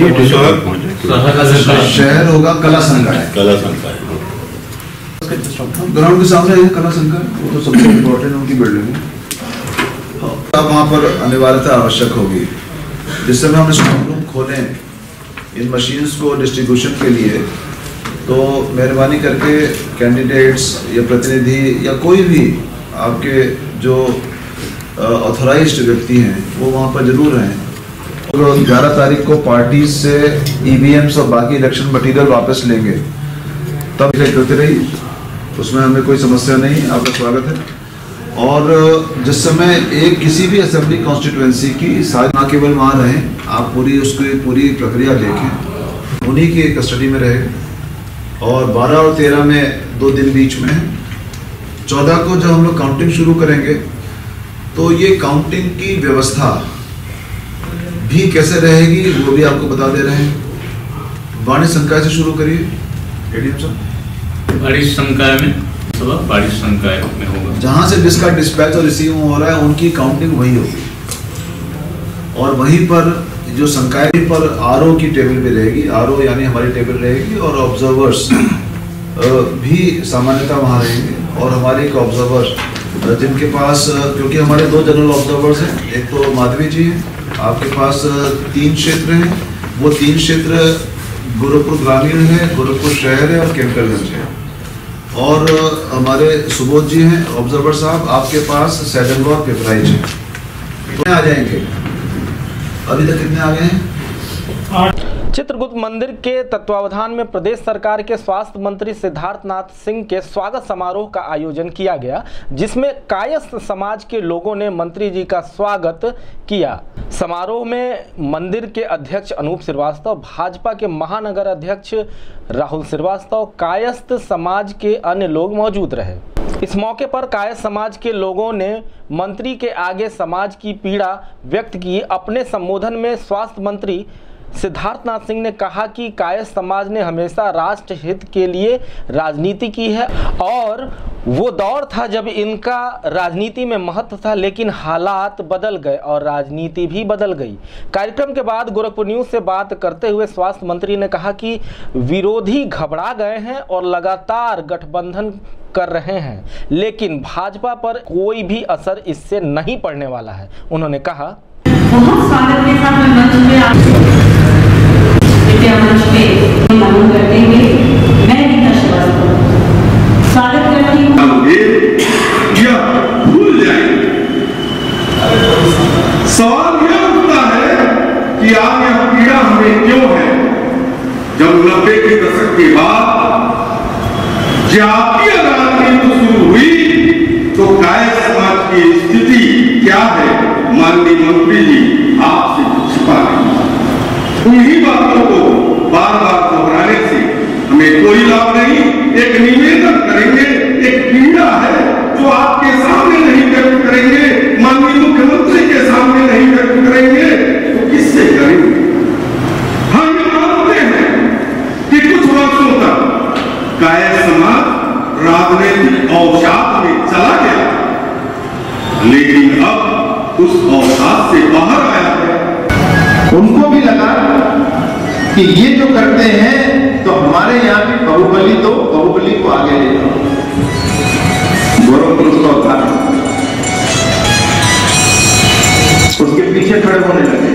शहर होगा कला संकाय, कला संकाय ग्राउंड के सामने है कला संकाय, वो तो सबसे इम्पोर्टेंट उनकी बिल्डिंग है। अब वहाँ पर अनिवार्यता आवश्यक होगी। जिस समय हम स्ट्रांग रूम खोलें इन मशीन्स को डिस्ट्रीब्यूशन के लिए, तो मेहरबानी करके कैंडिडेट्स या प्रतिनिधि या कोई भी आपके जो ऑथराइज्ड व्यक्ति हैं वो वहाँ पर जरूर रहें। और ग्यारह तारीख को पार्टी से ईवीएम्स और बाकी इलेक्शन मटेरियल वापस लेंगे, तब करते रहिए, उसमें हमें कोई समस्या नहीं। आपका स्वागत है। और जिस समय एक किसी भी असेंबली कॉन्स्टिट्यूएंसी की सारी ना केवल वहाँ रहें, आप पूरी उसकी पूरी प्रक्रिया देखें, उन्हीं की कस्टडी में रहे। और बारह और तेरह में दो दिन बीच में, चौदह को जब हम लोग काउंटिंग शुरू करेंगे तो ये काउंटिंग की व्यवस्था भी कैसे रहेगी वो भी आपको बता दे रहे हैं। वाणिज्य संकाय से शुरू करिए। एडीएम साहब, वाणिज्य संकाय में वाणिज्य संकाय में होगा, जहां से जिसका डिस्पैच और रिसीव हो रहा है उनकी काउंटिंग वही होगी। और वहीं पर जो संकाय पर आरओ की टेबल भी रहेगी, आरओ यानी हमारी टेबल रहेगी, और ऑब्जर्वर्स भी सामान्यतः वहाँ रहेंगे। और हमारे एक ऑब्जर्वर जिनके पास, क्योंकि हमारे दो जनरल ऑब्जर्वर्स हैं, एक तो माधवी जी हैं, आपके पास तीन क्षेत्र हैं, वो तीन क्षेत्र गोरखपुर ग्रामीण है, गोरखपुर शहर है और केमकरगंज है। और हमारे सुबोध जी हैं ऑब्जर्वर साहब, आपके पास सैजनवा और पिपराइच है। कितने आ जाएंगे? अभी तक कितने आ गए हैं? चित्रगुप्त मंदिर के तत्वावधान में प्रदेश सरकार के स्वास्थ्य मंत्री सिद्धार्थनाथ सिंह के स्वागत समारोह का आयोजन किया गया, जिसमें कायस्थ समाज के लोगों ने मंत्री जी का स्वागत किया। समारोह में मंदिर के अध्यक्ष अनूप श्रीवास्तव, भाजपा के महानगर अध्यक्ष राहुल श्रीवास्तव, कायस्थ समाज के अन्य लोग मौजूद रहे। इस मौके पर कायस्थ समाज के लोगों ने मंत्री के आगे समाज की पीड़ा व्यक्त की। अपने संबोधन में स्वास्थ्य मंत्री सिद्धार्थनाथ सिंह ने कहा कि कायस्थ समाज ने हमेशा राष्ट्र हित के लिए राजनीति की है और वो दौर था जब इनका राजनीति में महत्व था, लेकिन हालात बदल गए और राजनीति भी बदल गई। कार्यक्रम के बाद गोरखपुर न्यूज से बात करते हुए स्वास्थ्य मंत्री ने कहा कि विरोधी घबरा गए हैं और लगातार गठबंधन कर रहे हैं, लेकिन भाजपा पर कोई भी असर इससे नहीं पड़ने वाला है। उन्होंने कहा, बहुत स्वागत के साथ मैं मंच में आप विद्या मंच पे मालूम कर देंगे। मैं रीता श्रीवास्तव स्वागत करती हूँ। या भूल जाएंगे। सवाल यह उठता है कि आज यह पीड़ा हमें क्यों है, जब नब्बे के दशक के बाद जातीय राजनीति शुरू हुई तो कायस्थ समाज की स्थिति क्या है, माननीय मंत्री जी आपसे कुछ छिपा नहीं। उन्हीं बातों को बार बार दोहराने से हमें कोई लाभ नहीं। एक निवेदन करेंगे, एक पीड़ा है जो आपके सामने नहीं व्यक्त करेंगे, माननीय मुख्यमंत्री के सामने नहीं व्यक्त करेंगे, तो किससे करेंगे? हम ये मानते हैं कि कुछ वर्षों तक कायस्थ समाज राजनीतिक अवसाद में चला गया, लेकिन अब उस अवसाद से बाहर आया है। उनको भी लगा कि ये जो करते हैं तो हमारे यहाँ भी बाहुबली, तो बाहुबली को आगे ले जाओ। गोरखपुर उसका उदाहरण, उसके पीछे खड़े होने लगे।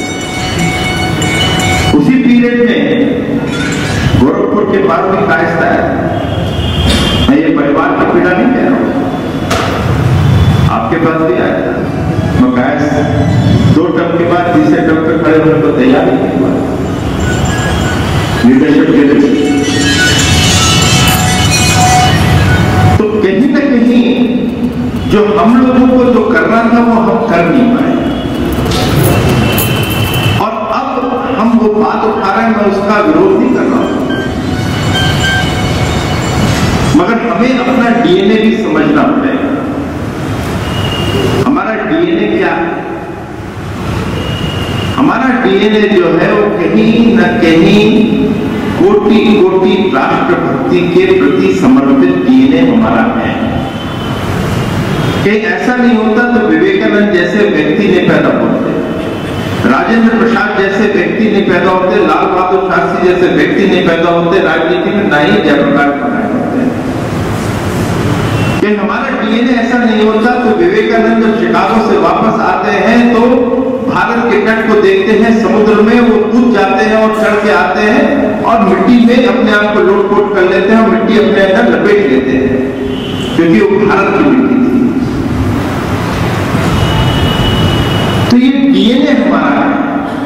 उसी पीरियड में गोरखपुर के पास भी कायस्थ आया। मैं ये परिवार की पीड़ा नहीं कह रहा हूं, आपके पास भी आया। मैं कायस्थ दो टर्म के बाद तीसरे टर्म पे खड़े होने को तैयार नहीं हुआ। लीडरशिप के लिए तो कहीं ना कहीं जो हम लोगों को जो करना था वो हम कर नहीं पाए, और अब हम वो बात उठा रहे हैं। मैं उसका विरोध नहीं कर रहा हूं, मगर हमें अपना डीएनए भी समझना पड़ेगा। हमारा डीएनए क्या है? हमारा डीएनए जो है वो कहीं न कहीं कोटि कोटि राष्ट्रभक्ति के प्रति समर्पित डीएनए हमारा है। कहीं ऐसा नहीं होता तो विवेकानंद जैसे व्यक्ति नहीं पैदा होते, राजेंद्र प्रसाद जैसे व्यक्ति नहीं पैदा होते, लाल बहादुर शास्त्री जैसे व्यक्ति नहीं पैदा होते, राजनीति में ना ही जयप्रकाश बनाए होते। कि हमारा डीएनए ऐसा नहीं होता तो विवेकानंद जब शिकागो से वापस आते हैं तो भारत के तट को देखते हैं, समुद्र में वो कूद जाते हैं और चढ़ के आते हैं और मिट्टी में अपने आप को लोट-पोट कर लेते हैं और मिट्टी अपने अंदर लपेट लेते हैं, क्योंकि वो भारत की मिट्टी थी। तो ये डीएनए हमारा है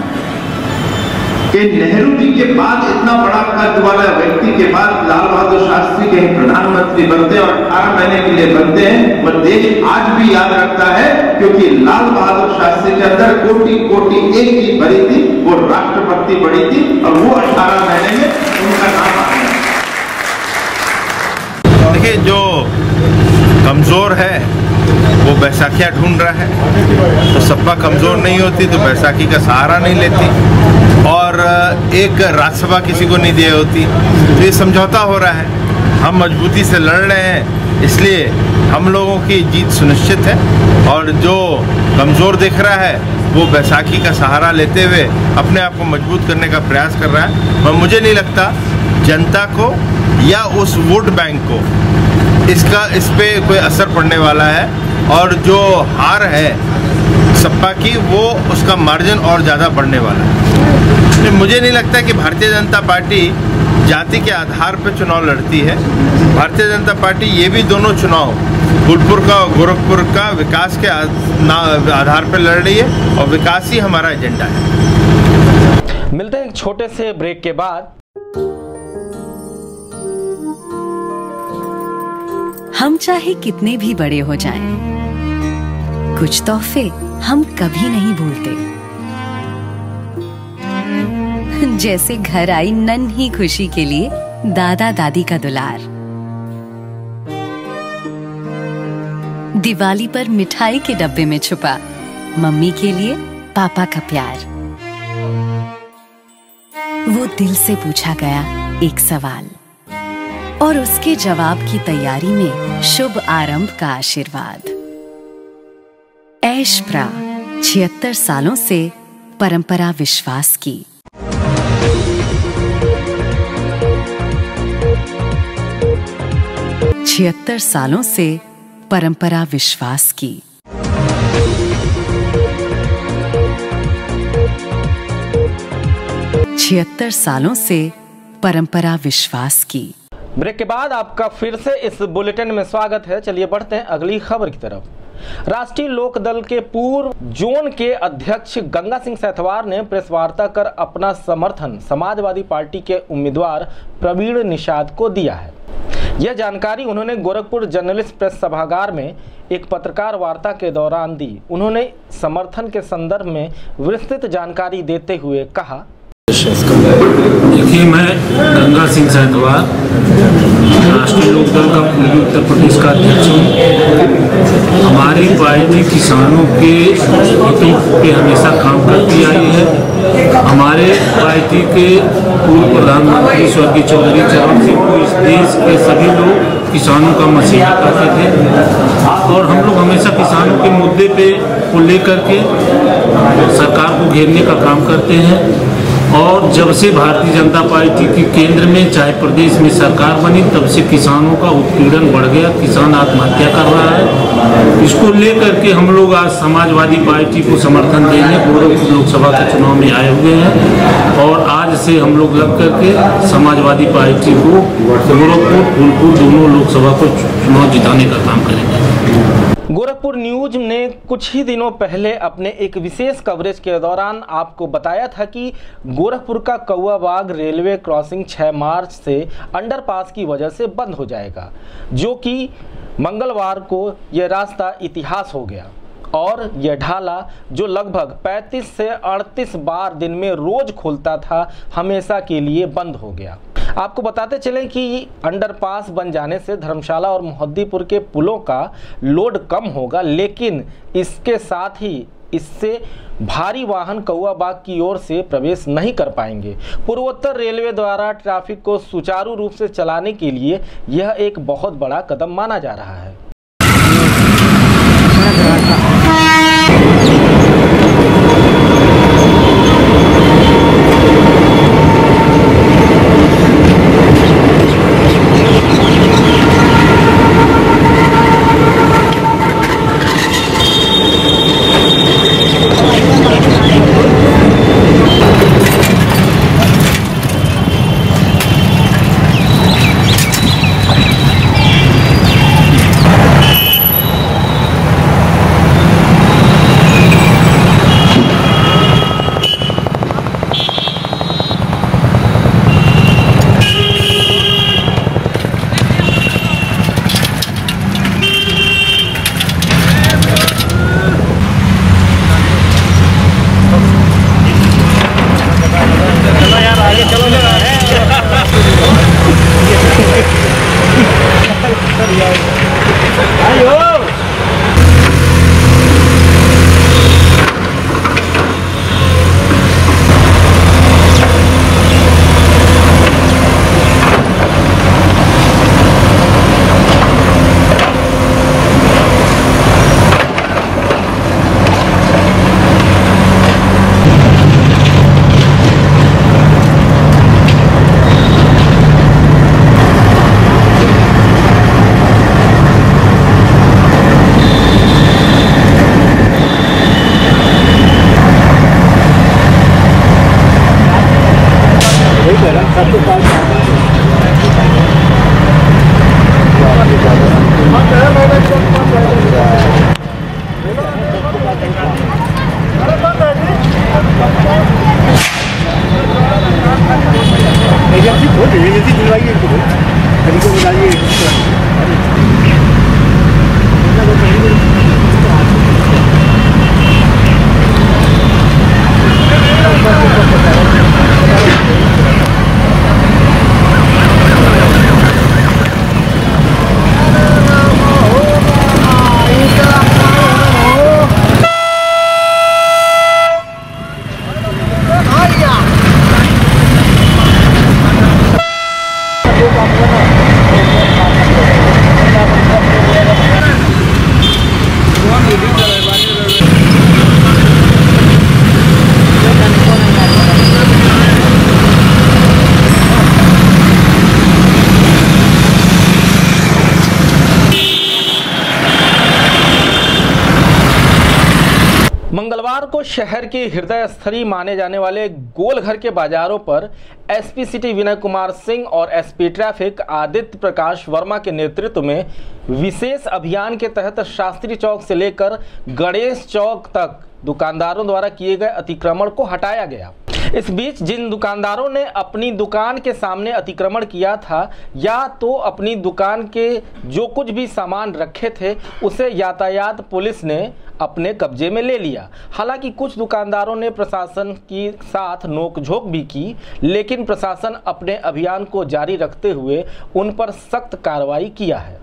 कि नेहरू जी के बाद इतना बड़ा कद वाला व्यक्ति के बाद लाल बहादुर शास्त्री के प्रधानमंत्री बनते हैं और अठारह महीने के लिए बनते हैं, पर देश आज भी याद रखता है, क्योंकि लाल बहादुर शास्त्री के अंदर कोटि कोटि एक चीज भरी थी, वो राष्ट्रभक्ति बड़ी थी, और वो अठारह महीने में उनका नाम आ गया। देखिए, जो कमजोर है वो बैसाखियां ढूंढ रहा है, तो सपा कमजोर नहीं होती तो बैसाखी का सहारा नहीं लेती, और एक राज्यसभा किसी को नहीं दी होती। तो ये समझौता हो रहा है, हम मजबूती से लड़ रहे हैं, इसलिए हम लोगों की जीत सुनिश्चित है, और जो कमजोर दिख रहा है वो बैसाखी का सहारा लेते हुए अपने आप को मजबूत करने का प्रयास कर रहा है। और मुझे नहीं लगता जनता को या उस वोट बैंक को इसका इस पे कोई असर पड़ने वाला है और जो हार है सपा की वो उसका मार्जिन और ज़्यादा बढ़ने वाला है। तो मुझे नहीं लगता कि भारतीय जनता पार्टी जाति के आधार पर चुनाव लड़ती है। भारतीय जनता पार्टी ये भी दोनों चुनाव फूलपुर का और गोरखपुर का विकास के आधार पर लड़ रही है और विकास ही हमारा एजेंडा है। मिलते हैं एक छोटे से ब्रेक के बाद। हम चाहे कितने भी बड़े हो जाएं, कुछ तोहफे हम कभी नहीं भूलते। जैसे घर आई नन्ही खुशी के लिए दादा दादी का दुलार, दिवाली पर मिठाई के डब्बे में छुपा मम्मी के लिए पापा का प्यार, वो दिल से पूछा गया एक सवाल और उसके जवाब की तैयारी में शुभ आरंभ का आशीर्वाद। ऐश प्रा छिहत्तर सालों से परंपरा विश्वास की। छिहत्तर सालों से परंपरा विश्वास की। छिहत्तर सालों से परंपरा विश्वास की। ब्रेक के बाद आपका फिर से इस बुलेटिन में स्वागत है। चलिए बढ़ते हैं अगली खबर की तरफ। राष्ट्रीय लोक दल के पूर्व जोन के अध्यक्ष गंगा सिंह सेतवार ने प्रेस वार्ता कर अपना समर्थन समाजवादी पार्टी के उम्मीदवार प्रवीण निषाद को दिया है। यह जानकारी उन्होंने गोरखपुर जर्नलिस्ट प्रेस सभागार में एक पत्रकार वार्ता के दौरान दी। उन्होंने समर्थन के संदर्भ में विस्तृत जानकारी देते हुए कहा, देखिए, मैं गंगा सिंह सेतवार राष्ट्रीय लोक दल का पूर्वी उत्तर प्रदेश का अध्यक्ष हूँ। हमारी पार्टी किसानों के हितों पे हमेशा काम करती आई है। हमारे पार्टी के पूर्व प्रधानमंत्री स्वर्गीय चौधरी चरण सिंह को इस देश के सभी लोग किसानों का मसीहा कहते थे और हम लोग हमेशा किसानों के मुद्दे पे को लेकर के सरकार को घेरने का काम करते हैं। और जब से भारतीय जनता पार्टी की केंद्र में चाहे प्रदेश में सरकार बनी, तब से किसानों का उत्पीड़न बढ़ गया, किसान आत्महत्या कर रहा है। इसको लेकर के हम लोग आज समाजवादी पार्टी को समर्थन देने गोरखपुर लोकसभा के चुनाव में आए हुए हैं और आज से हम लोग लग करके समाजवादी पार्टी को गोरखपुर फूलपुर दोनों लोकसभा को चुनाव जिताने का काम करेंगे। गोरखपुर न्यूज ने कुछ ही दिनों पहले अपने एक विशेष कवरेज के दौरान आपको बताया था कि गोरखपुर का कौआ बाग रेलवे क्रॉसिंग छह मार्च से अंडरपास की वजह से बंद हो जाएगा, जो कि मंगलवार को यह रास्ता इतिहास हो गया और यह ढाला जो लगभग पैंतीस से अड़तीस बार दिन में रोज खुलता था, हमेशा के लिए बंद हो गया। आपको बताते चलें कि अंडरपास बन जाने से धर्मशाला और मोहद्दीपुर के पुलों का लोड कम होगा, लेकिन इसके साथ ही इससे भारी वाहन कौआ बाग की ओर से प्रवेश नहीं कर पाएंगे। पूर्वोत्तर रेलवे द्वारा ट्रैफिक को सुचारू रूप से चलाने के लिए यह एक बहुत बड़ा कदम माना जा रहा है। मंगलवार को शहर के हृदय स्थली माने जाने वाले गोलघर के बाजारों पर एसपी सिटी विनय कुमार सिंह और एसपी ट्रैफिक आदित्य प्रकाश वर्मा के नेतृत्व में विशेष अभियान के तहत शास्त्री चौक से लेकर गणेश चौक तक दुकानदारों द्वारा किए गए अतिक्रमण को हटाया गया। इस बीच जिन दुकानदारों ने अपनी दुकान के सामने अतिक्रमण किया था या तो अपनी दुकान के जो कुछ भी सामान रखे थे उसे यातायात पुलिस ने अपने कब्जे में ले लिया। हालांकि कुछ दुकानदारों ने प्रशासन के साथ नोकझोंक भी की, लेकिन प्रशासन अपने अभियान को जारी रखते हुए उन पर सख्त कार्रवाई किया है।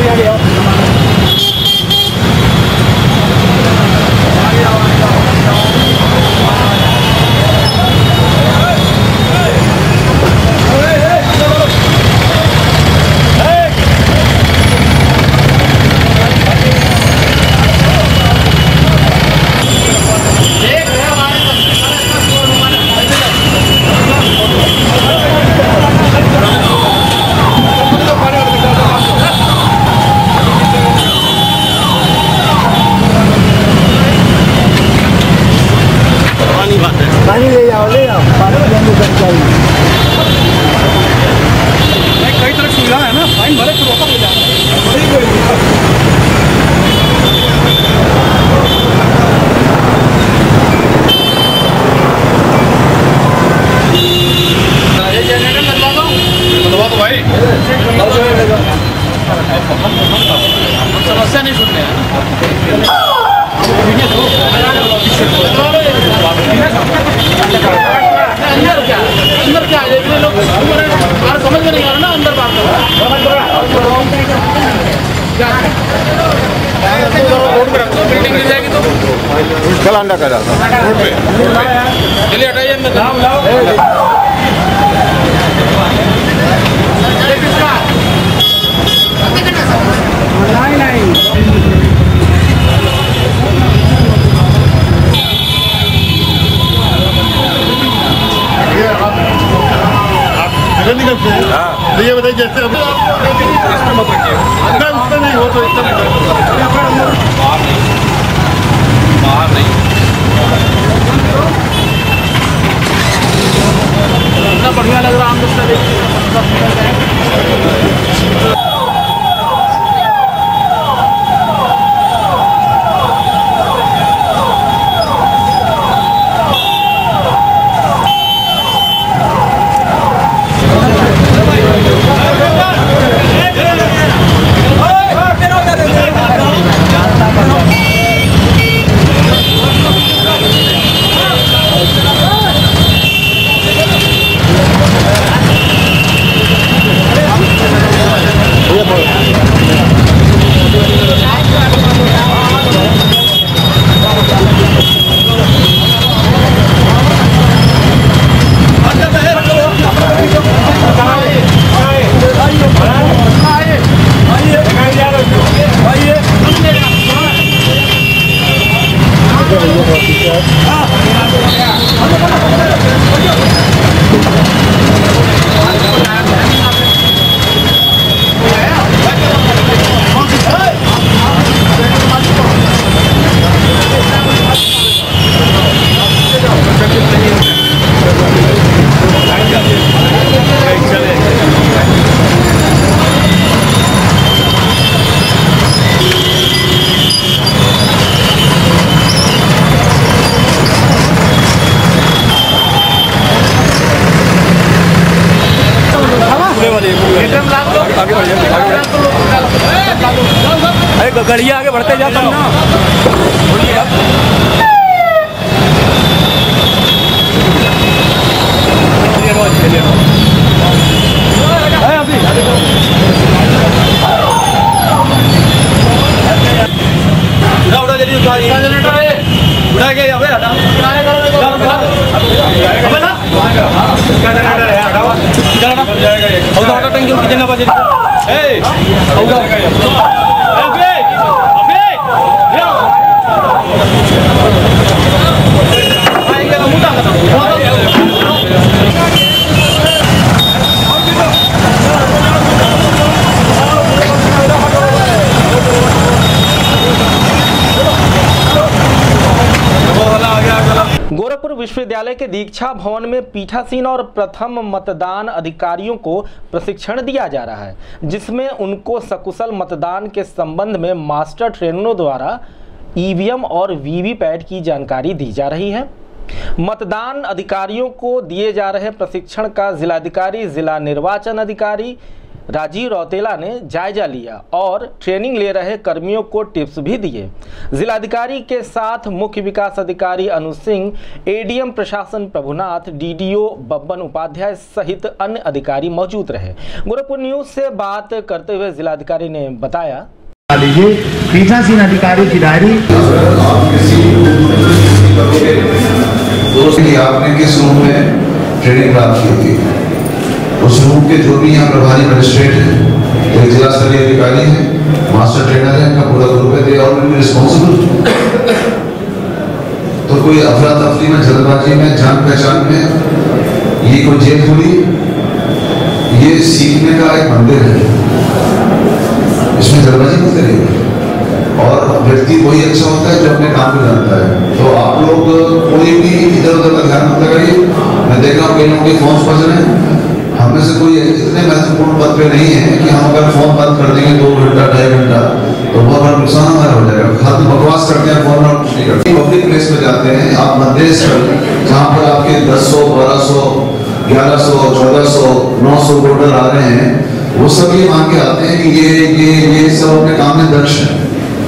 पानी ले जाओ ले जाओ पानी लेने कर चाहिए कई तरह सुविधा है ना फाइन भरे तो रोका मिल जाए समस्या नहीं सुनने अंदर क्या अंदर क्या है इतने लोग समझ में नहीं आ रहा ना अंदर बात रोड पे रखो बिल्डिंग मिल जाएगी तो कल अंडा का डालता रोड पे चलिए हटाइए अंदर ये बताइए जैसे इसमें मत रखिए अंदर उसमें नहीं हो तो इसमें बाहर नहीं इतना बढ़िया लग रहा अरे गड़िया आगे बढ़ते जाता ना उड़ा जल्दी उड़ा के अबे हटा अबे ना हटा टंकी किचन का बजट ए अबे अबे आएंगे ना मुंडा गोरखपुर विश्वविद्यालय के दीक्षा भवन में पीठासीन और प्रथम मतदान अधिकारियों को प्रशिक्षण दिया जा रहा है, जिसमें उनको सकुशल मतदान के संबंध में मास्टर ट्रेनरों द्वारा ईवीएम और वीवीपैट की जानकारी दी जा रही है। मतदान अधिकारियों को दिए जा रहे प्रशिक्षण का जिलाधिकारी, जिला निर्वाचन अधिकारी राजीव रौतेला ने जायजा लिया और ट्रेनिंग ले रहे कर्मियों को टिप्स भी दिए। जिलाधिकारी के साथ मुख्य विकास अधिकारी अनु सिंह, एडीएम प्रशासन प्रभुनाथ, डीडीओ बब्बन उपाध्याय सहित अन्य अधिकारी मौजूद रहे। गोरखपुर न्यूज से बात करते हुए जिलाधिकारी ने बताया, लीजिए पीठासीन अधिकारी की डायरी। आपने किस रूम में ट्रेनिंग प्राप्त की थी? उस रूम के जो भी यहाँ प्रभारी मजिस्ट्रेट हैं, एक जिला स्तरीय अधिकारी हैं, मास्टर ट्रेनर है, इनका पूरा ग्रुप है, they all will be responsible. तो कोई अफरा तफरी में, जल्दबाजी में, जान पहचान में ये कोई जेल थोड़ी, ये सीखने का एक मंदिर है, इसमें जल्दबाजी मत करिए। और व्यक्ति वही अच्छा होता है जो अपने काम को जानता है। तो आप लोग कोई भी इधर उधर का ध्यान मत लगाइए। मैं देख रहा हूँ कई लोगों के फोन बज रहे हैं, हमें से कोई इतने महत्वपूर्ण पद पे नहीं है कि हम अगर फोन बंद कर देंगे दो घंटा ढाई घंटा तो बहुत बड़ा नुकसान हमारा हो जाएगा। खाते बकवास करते हैं, फोन और कुछ नहीं करते। पब्लिक प्लेस पे जाते हैं आप, मध्यस्थ जहाँ पर आपके दस सौ बारह सौ ग्यारह सौ चौदह सौ नौ सौ वोटर आ रहे हैं, वो सब ये मान के आते हैं कि ये ये ये सब अपने काम में दक्ष है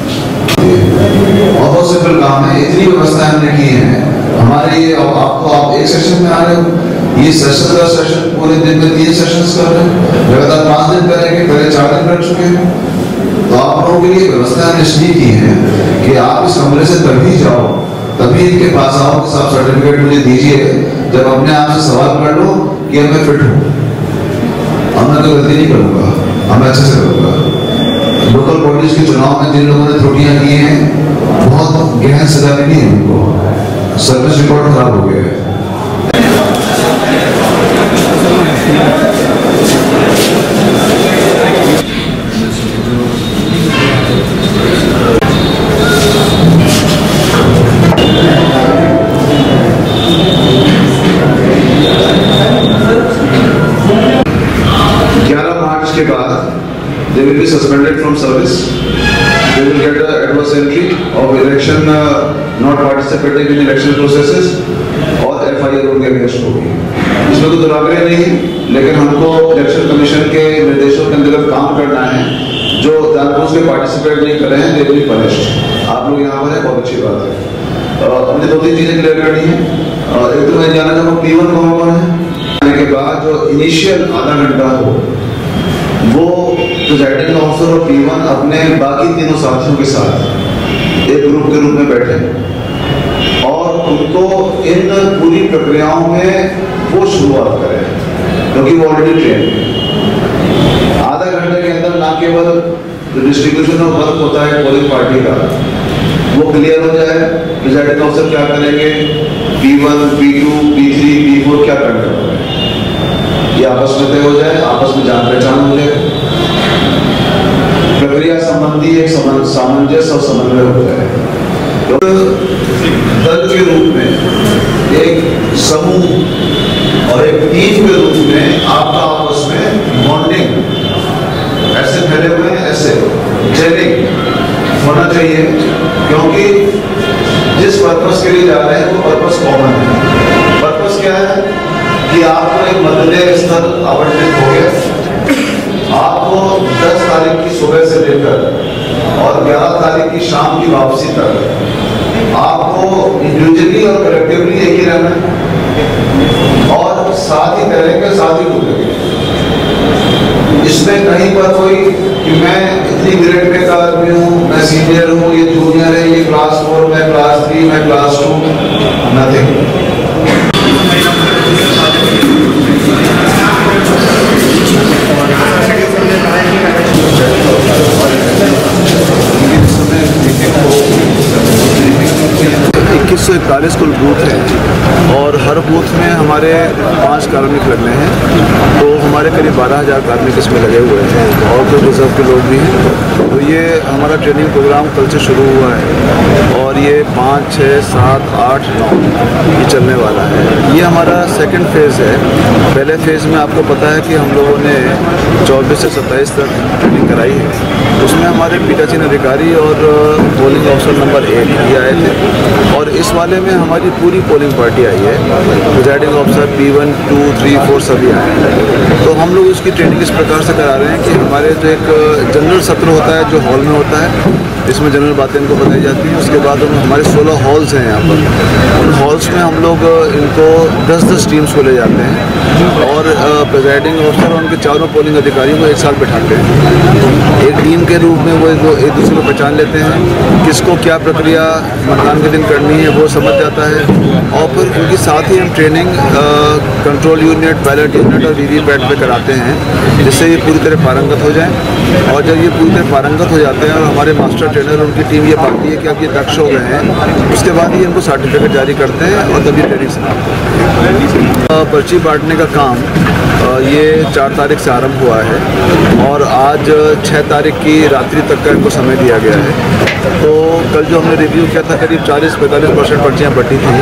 और बहुत सिंपल काम है। इतनी व्यवस्थाएं हमने की हैं हमारे ये। आपको आप एक सेशन में आ रहे हो, ये सेशन का सेशन पूरे दिन में तीन सेशंस कर रहे हैं, लगातार पांच दिन करेंगे, पहले चार दिन कर चुके हैं। तो आप लोगों के लिए व्यवस्थाएं निश्चित की है कि आप इस कमरे से तभी जाओ, तभी इनके पास आओ कि साहब सर्टिफिकेट मुझे दीजिए, जब अपने आप से सवाल कर लो कि मैं फिट हूँ, अब मैं तो गलती नहीं करूंगा, अब मैं अच्छे से करूंगा। लोकल बॉडीज के चुनाव में जिन लोगों ने त्रुटियां की हैं, बहुत गहन सजा मिली है उनको, सर्विस रिकॉर्ड खराब हो गया है। ग्यारह मार्च के बाद they will be suspended from service. They will get an adverse entry of election uh, not participating in election processes और एफ आई आर उनके अगेंस्ट होगी। इसमें तो दुराग्रह नहीं है, लेकिन हमको इलेक्शन कमीशन के निर्देशों के अंतर्गत काम करना है। जो जानबूझ के पार्टिसिपेट नहीं कर रहे हैं, they will be punished। आप लोग यहाँ पर है, बहुत अच्छी बात है। मुझे दो तीन चीजें क्लियर करनी है। एक तो मैं जानना चाहूँगा पी वन कौन कौन है। आने के बाद जो इनिशियल आधा घंटा हो वो प्रिजाइडिंग ऑफिसर और पी वन अपने बाकी तीनों साथियों के साथ एक ग्रुप के रूप में बैठे और उनको इन पूरी प्रक्रियाओं में वो शुरुआत करें, क्योंकि वो ऑलरेडी ट्रेन है। आधा घंटे के अंदर ना केवल जो डिस्ट्रीब्यूशन ऑफ वर्क होता है पोलिंग पार्टी का वो क्लियर हो जाए, प्रिजाइडिंग ऑफिसर क्या करेंगे, P one P two P three P four क्या करना है, ये आपस में तय हो जाए, आपस में जान पहचान हो जाए, प्रक्रिया संबंधी एक सामंजस्य और समन्वय हो जाए। तो दल के रूप में, एक समूह और एक टीम के रूप में आपका आपस में बॉन्डिंग ऐसे फैले हुए हैं, ऐसे जेलिंग होना चाहिए, क्योंकि जिस पर्पस के लिए जा रहे हैं वो पर्पस कॉमन है। पर्पस क्या है कि आपको एक मतदेय स्थल आवंटित हो गया, आपको दस तारीख की सुबह से लेकर और ग्यारह तारीख की शाम की वापसी तक आपको इंडिविजुअली और कलेक्टिवली एक ही रहना है और साथ ही करेंगे, साथ ही डूबेंगे। इसमें कहीं पर कोई कि मैं इतनी ग्रेड में का आदमी हूँ, मैं सीनियर हूँ, ये जूनियर है, ये क्लास फोर, मैं क्लास थ्री, मैं क्लास टू, नथिंग। इक्कीस सौ इकतालीस कुल बूथ हैं और हर बूथ में हमारे पांच कार्मिक लगने हैं, तो हमारे करीब बारह हजार कार्मिक इसमें लगे हुए हैं और कुछ रिजर्व के लोग भी हैं। तो ये हमारा ट्रेनिंग प्रोग्राम कल से शुरू हुआ है और ये पाँच छः सात आठ नौ ये चलने वाला है। ये हमारा सेकंड फेज़ है। पहले फेज़ में आपको पता है कि हम लोगों ने चौबीस से सत्ताईस तक ट्रेनिंग कराई है। उसमें हमारे पीठासीन अधिकारी और पोलिंग ऑफिसर नंबर एक ये आए थे और इस वाले में हमारी पूरी पोलिंग पार्टी आई है। Presiding officer P one two three four सभी आए हैं। तो हम लोग इसकी ट्रेनिंग इस प्रकार से करा रहे हैं कि हमारे जो एक जनरल सत्र होता है जो हॉल में होता है, इसमें जनरल बातें इनको बताई जाती हैं। उसके बाद हम हमारे सोलह हॉल्स हैं यहाँ पर। उन हॉल्स में हम लोग इनको दस दस टीम्स को ले जाते हैं और प्रिजाइडिंग ऑफिसर और उनके चारों पोलिंग अधिकारियों को एक साथ बैठाते हैं। एक टीम के रूप में वो एक दूसरे को पहचान लेते हैं, किसको क्या प्रक्रिया मतदान के दिन करनी है वो समझ जाता है। और फिर इनके साथ ही हम training control unit, ballot unit और वीवीपैट पे कराते हैं, जिससे ये पूरी तरह पारंगत हो जाएं। और जब ये पूरी तरह पारंगत हो जाते हैं और हमारे मास्टर ट्रेनर उनकी टीम ये पाती है कि अब ये दक्ष हो गए हैं, उसके बाद ही इनको सर्टिफिकेट जारी करते हैं और तभी ट्रेनिंग समाप्त होती है। पर्ची बांटने का काम ये चार तारीख से आरंभ हुआ है और आज छः तारीख की रात्रि तक का इनको समय दिया गया है। तो कल जो हमने रिव्यू किया था करीब चालीस पैंतालीस परसेंट पर्चियाँ बटी थी,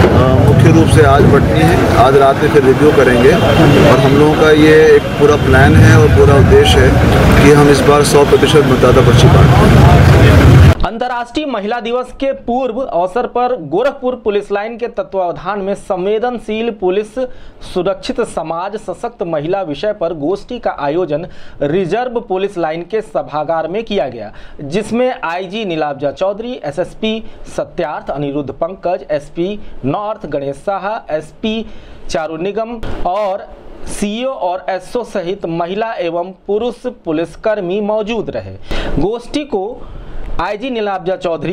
मुख्य रूप से आज बटनी है। आज रात में फिर रिव्यू करेंगे और हम लोगों का ये एक पूरा प्लान है और पूरा उद्देश्य है कि हम इस बार सौ प्रतिशत मतदाता पर्ची बांटें। अंतर्राष्ट्रीय महिला दिवस के पूर्व अवसर पर गोरखपुर पुलिस लाइन के तत्वावधान में संवेदनशील पुलिस, सुरक्षित समाज, सशक्त महिला विषय पर गोष्ठी का आयोजन रिजर्व पुलिस लाइन के सभागार में किया गया, जिसमें IG Nilabja Chaudhary, SSP Satyarth Anirudh Pankaj, SP north Ganesh Saha, SP Charu Nigam और सीओ और एसओ सहित महिला एवं पुरुष पुलिसकर्मी मौजूद रहे। गोष्ठी को IG Nilabja Chaudhary,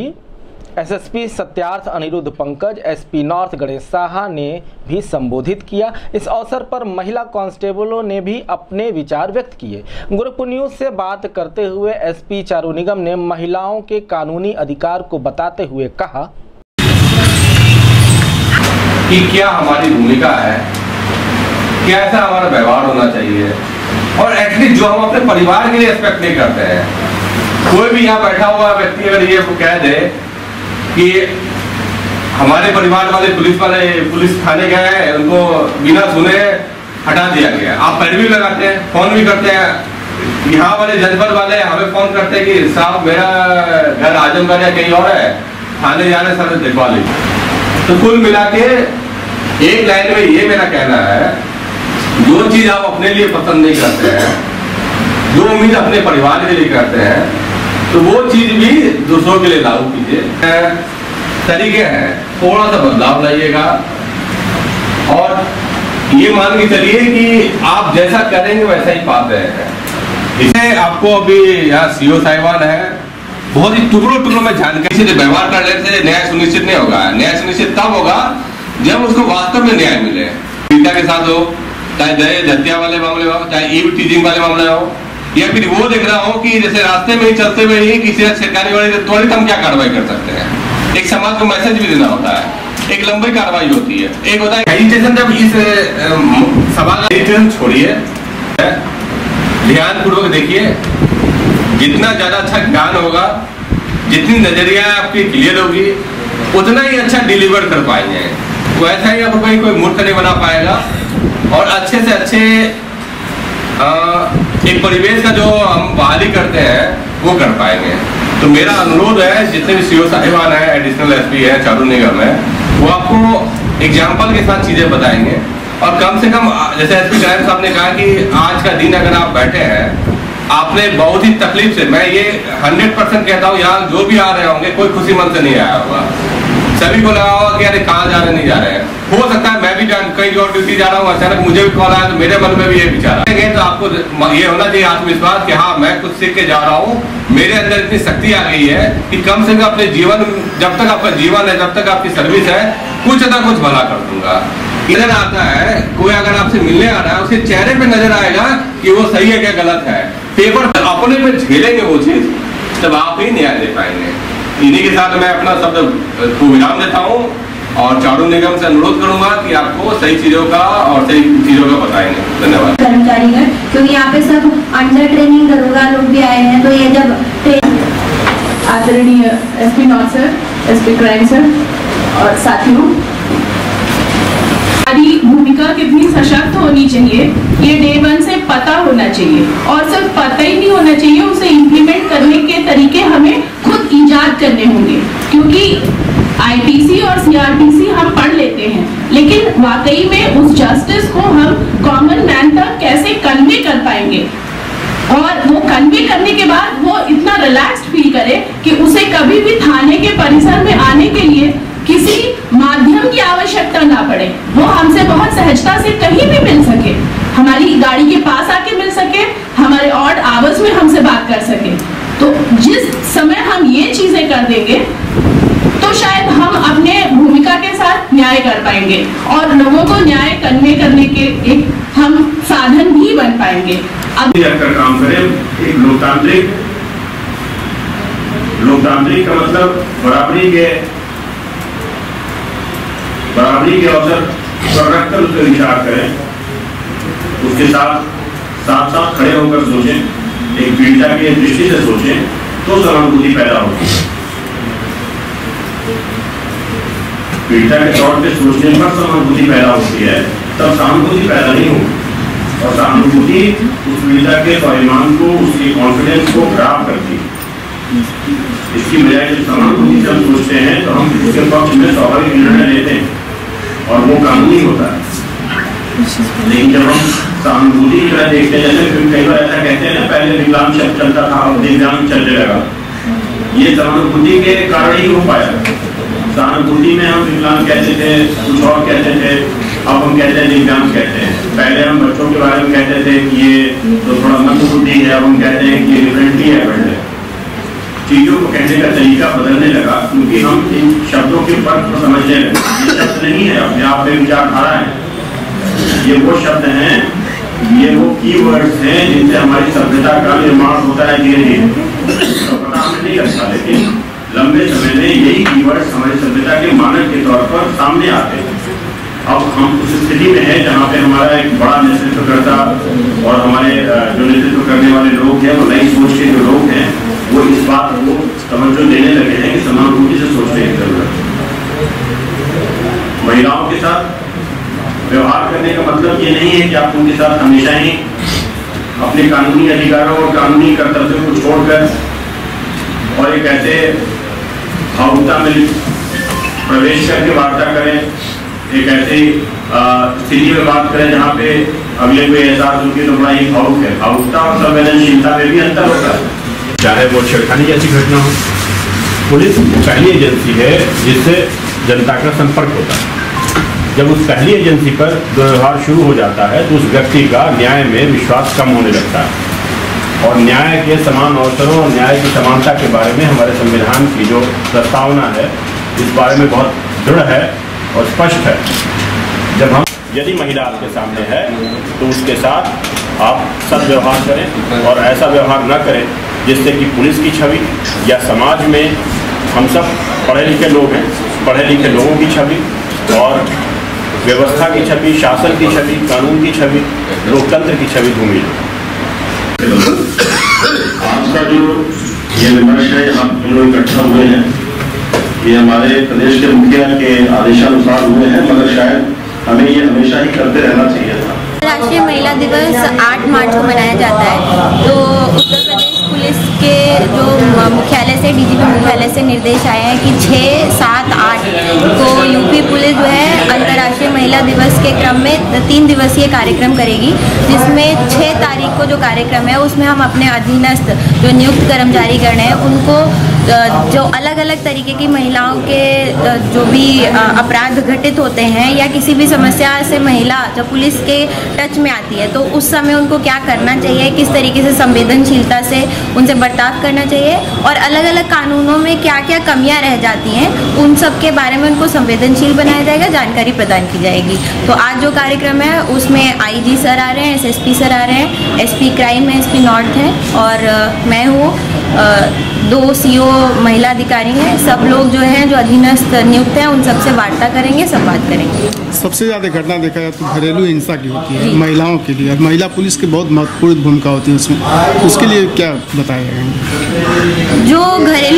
SSP Satyarth Anirudh Pankaj, SP north Ganesh Saha ने भी संबोधित किया। इस अवसर पर महिला कांस्टेबलों ने भी अपने विचार व्यक्त किए। गोरखपुर न्यूज से बात करते हुए एसपी चारू निगम ने महिलाओं के कानूनी अधिकार को बताते हुए कहा कि क्या हमारी भूमिका है, कैसा हमारा व्यवहार होना चाहिए और एटलीस्ट जो हम अपने परिवार के लिए एक्सपेक्ट नहीं करते हैं। कोई भी यहाँ बैठा हुआ व्यक्ति अगर ये कह दे कि हमारे परिवार वाले पुलिस वाले पुलिस थाने गए हैं, उनको बिना सुने हटा दिया गया, आप पैर भी लगाते हैं, फोन भी करते हैं। यहाँ वाले जनपद वाले हमें फोन करते हैं कि साहब मेरा घर आजमगढ़ या कहीं और है, थाने जाने सर दिखवा लीजिए। तो कुल मिला के एक लाइन में ये मेरा कहना है, जो चीज आप अपने लिए पसंद नहीं करते हैं, जो उम्मीद अपने परिवार के लिए करते हैं, तो वो चीज भी दूसरों के लिए लागू कीजिए। तरीके हैं, थोड़ा सा बदलाव लाइएगा और ये मान के चलिए कि आप जैसा करेंगे वैसा ही पाते हैं। इसे आपको अभी यहाँ सीओ साहिबान है, बहुत ही टुकड़ों टुकड़ों में जानकारी से व्यवहार करने से न्याय सुनिश्चित नहीं होगा। न्याय सुनिश्चित तब होगा जब उसको वास्तव में न्याय मिले, पीड़िता के साथ हो, चाहे दहेज हत्या वाले मामले हो, चाहे ईव टीजिंग वाले मामले हो, या फिर वो देख रहा हो कि जैसे रास्ते में ही चलते हुए ही किसी सरकारी वाले त्वरित हम क्या कार्रवाई कर सकते हैं। एक समाज को मैसेज भी देना होता है, एक लंबी कार्रवाई होती है। एक होता है एजिटेशन, जब इस सवाल का एजिटेशन छोड़िए, ध्यान पूर्वक देखिए, जितना ज्यादा अच्छा ज्ञान होगा, जितनी नजरिया आपकी क्लियर होगी, उतना ही अच्छा डिलीवर कर पाएंगे। तो ऐसा ही आपको कोई कोई मूर्ख नहीं बना पाएगा और अच्छे से अच्छे आ, एक परिवेश का जो हम बहाली करते हैं वो कर पाएंगे। तो मेरा अनुरोध है, जितने भी सीओ साहिबान है, एडिशनल एसपी है, चारू निगम है, वो आपको एग्जाम्पल के साथ चीजें बताएंगे और कम से कम जैसे एसपी क्राइम साहब ने कहा कि आज का दिन अगर आप बैठे हैं, आपने बहुत ही तकलीफ से, मैं ये हंड्रेड परसेंट कहता हूँ, यहाँ जो भी आ रहे होंगे कोई खुशी मन से नहीं आया होगा। सभी को लगा होगा कि अरे कहाँ जा रहे नहीं जा रहे हैं। हो सकता है मैं भी कहीं और ड्यूटी जा रहा हूँ, अचानक मुझे भी कॉल आया तो मेरे मन में भी ये विचार आएंगे। तो आपको ये होना चाहिए आत्मविश्वास कि हाँ मैं कुछ सीख के जा रहा हूँ, मेरे अंदर इतनी शक्ति आ गई है कि कम से कम अपने जीवन, जब तक आपका जीवन है, जब तक आपकी सर्विस है, कुछ ना कुछ भला कर दूंगा। इधर आता है कोई अगर आपसे मिलने आ रहा है, उसके चेहरे पे नजर आएगा कि वो सही है क्या गलत है, पेपर अपने पे झेलेंगे वो चीज, तब आप ही न्याय दे पाएंगे। इन्हीं के साथ मैं अपना शब्द को विराम देता हूँ और चारू निगम से अनुरोध करूंगा कि आपको सही चीजों का और सही चीजों का बताएंगे। धन्यवाद। कर्मचारी है, क्योंकि यहाँ पे सब अंडर ट्रेनिंग दरोगा लोग भी आए हैं, तो ये जब आदरणीय SP north sir, SP crime sir और साथियों, हमारी भूमिका कितनी सशक्त होनी चाहिए ये डे वन से पता होना चाहिए, और सिर्फ पता ही नहीं होना चाहिए, उसे इम्प्लीमेंट करने के तरीके हमें खुद इजाद करने होंगे। क्योंकि आईपीसी और सीआरपीसी हम पढ़ लेते हैं, लेकिन वाकई में उस जस्टिस को हम कॉमन मैन तक कैसे कन्वे कर पाएंगे, और वो कन्वे करने के बाद वो इतना रिलैक्स्ड फील करे कि उसे कभी भी थाने के परिसर में आने के लिए किसी माध्यम की आवश्यकता ना पड़े, वो हमसे बहुत सहजता से कहीं भी मिल सके, हमारी गाड़ी के पास आके मिल सके, हमारे ऑड आवर्स में हमसे बात कर सके। तो जिस समय हम ये चीजें कर देंगे तो शायद हम अपने भूमिका के साथ न्याय कर पाएंगे और लोगों को न्याय कन्वे करने के एक हम साधन भी बन पाएंगे। अब कर काम करें एक लोकतांत्रिक लोकतांत्रिक का मतलब बराबरी के बराबरी के अवसर पर रखकर उस पर विचार करें, उसके साथ साथ साथ खड़े होकर सोचें, एक पीड़िता की दृष्टि से सोचें, तो सहानुभूति पैदा होगी। पीड़िता के तौर पे सोचने पर सहानुभूति पैदा होती है, तब सहानुभूति पैदा नहीं होगी, और सहानुभूति उस पीड़िता के स्वाभिमान को, उसकी कॉन्फिडेंस को खराब करती है। इसकी बजाय जब सहानुभूति से हम सोचते हैं तो हम उसके पक्ष में स्वाभाविक निर्णय लेते हैं और वो कानूनी होता है। लेकिन जब हम सहानुभूति की तरह देखते हैं, जैसे कई बार ऐसा कहते हैं ना, पहले विकलांग शब्द चलता था अब दिव्यांग चलने लगा, ये सहानुभूति के कारण ही हो पाया। सहानुभूति में हम विकलांग कहते थे, कुछ और कहते थे, अब हम कहते हैं दिव्यांग कहते हैं। पहले हम बच्चों के बारे में कहते थे कि ये तो थोड़ा मंदबुद्धि है, अब हम कहते हैं कि डिफरेंटली एबल्ड है। चीजों को कहने का तरीका बदलने लगा क्योंकि हम इन शब्दों के फर्क को समझने लगे। ये शब्द नहीं है अपने आप में विचारधारा है, ये वो शब्द हैं, ये वो कीवर्ड्स हैं जिनसे हमारी सभ्यता का निर्माण होता है धीरे धीरे। तो पता हमें नहीं लगता, लेकिन लंबे समय में यही कीवर्ड्स हमारी सभ्यता के मानक के तौर पर सामने आते हैं। अब हम उस स्थिति में हैं जहाँ पे हमारा एक बड़ा नेतृत्वकर्ता और हमारे जो नेतृत्व करने वाले लोग हैं, वो नई सोच के जो लोग हैं, वो इस बात को तवज्जो देने लगे हैं कि सहानुभूति से सोचने की जरूरत है। महिलाओं के साथ व्यवहार करने का मतलब ये नहीं है कि आप उनके साथ हमेशा ही अपने कानूनी अधिकारों और कानूनी कर्तव्यों को छोड़कर और एक ऐसे भावुकता में प्रवेश करके वार्ता करें, एक ऐसी स्थिति में बात करें जहाँ पे अगले को एहसास हो कि तो बड़ा ही भावुक है। भावुकता और संवेदनशीलता में भी अंतर होता है। चाहे वो छेड़खानी जैसी घटना हो, पुलिस पहली एजेंसी है जिससे जनता का संपर्क होता है। जब उस पहली एजेंसी पर दुर्व्यवहार शुरू हो जाता है तो उस व्यक्ति का न्याय में विश्वास कम होने लगता है, और न्याय के समान अवसरों और न्याय की समानता के बारे में हमारे संविधान की जो प्रस्तावना है इस बारे में बहुत दृढ़ है और स्पष्ट है। जब हम यदि महिला आपके सामने है तो उसके साथ आप सद्व्यवहार करें और ऐसा व्यवहार न करें जिससे कि पुलिस की छवि या समाज में हम सब पढ़े लिखे लोग हैं, पढ़े लिखे लोगों की छवि और व्यवस्था की छवि, शासन की छवि, कानून की छवि, लोकतंत्र की छवि धूमिल। आज का जो ये विमर्श है, हम लोग इकट्ठा हुए हैं, ये हमारे प्रदेश के मुखिया के आदेशानुसार हुए हैं, मगर शायद हमें ये हमेशा ही करते रहना चाहिए था। राष्ट्रीय महिला दिवस आठ मार्च को मनाया जाता है। तो उत्तर प्रदेश पुलिस के जो मुख्यालय से, डीजीपी मुख्यालय से निर्देश आए हैं कि छः सात आठ को यूपी पुलिस जो है अंतर्राष्ट्रीय महिला दिवस के क्रम में तीन दिवसीय कार्यक्रम करेगी, जिसमें छः तारीख को जो कार्यक्रम है उसमें हम अपने अधीनस्थ जो नियुक्त कर्मचारी गण हैं उनको जो अलग अलग तरीके की महिलाओं के जो भी अपराध घटित होते हैं या किसी भी समस्या से महिला जब पुलिस के टच में आती है तो उस समय उनको क्या करना चाहिए, किस तरीके से संवेदनशीलता से उनसे बर्ताव करना चाहिए और अलग अलग कानूनों में क्या क्या कमियां रह जाती हैं उन सब के बारे में उनको संवेदनशील बनाया जाएगा, जानकारी प्रदान की जाएगी। तो आज जो कार्यक्रम है उसमें आईजी सर आ रहे हैं, एसएसपी सर आ रहे हैं, एसपी क्राइम है, एसपी नॉर्थ है और मैं हूँ, दो सीओ महिला अधिकारी हैं। सब लोग जो हैं जो अधीनस्थ नियुक्त हैं उन सबसे वार्ता करेंगे, संवाद करेंगे। सबसे ज़्यादा घटना देखा जाए तो घरेलू हिंसा की होती है महिलाओं के लिए, महिला पुलिस की बहुत महत्वपूर्ण भूमिका होती है उसमें, उसके लिए क्या बताया जाएगा? जो घरेलू हिंसा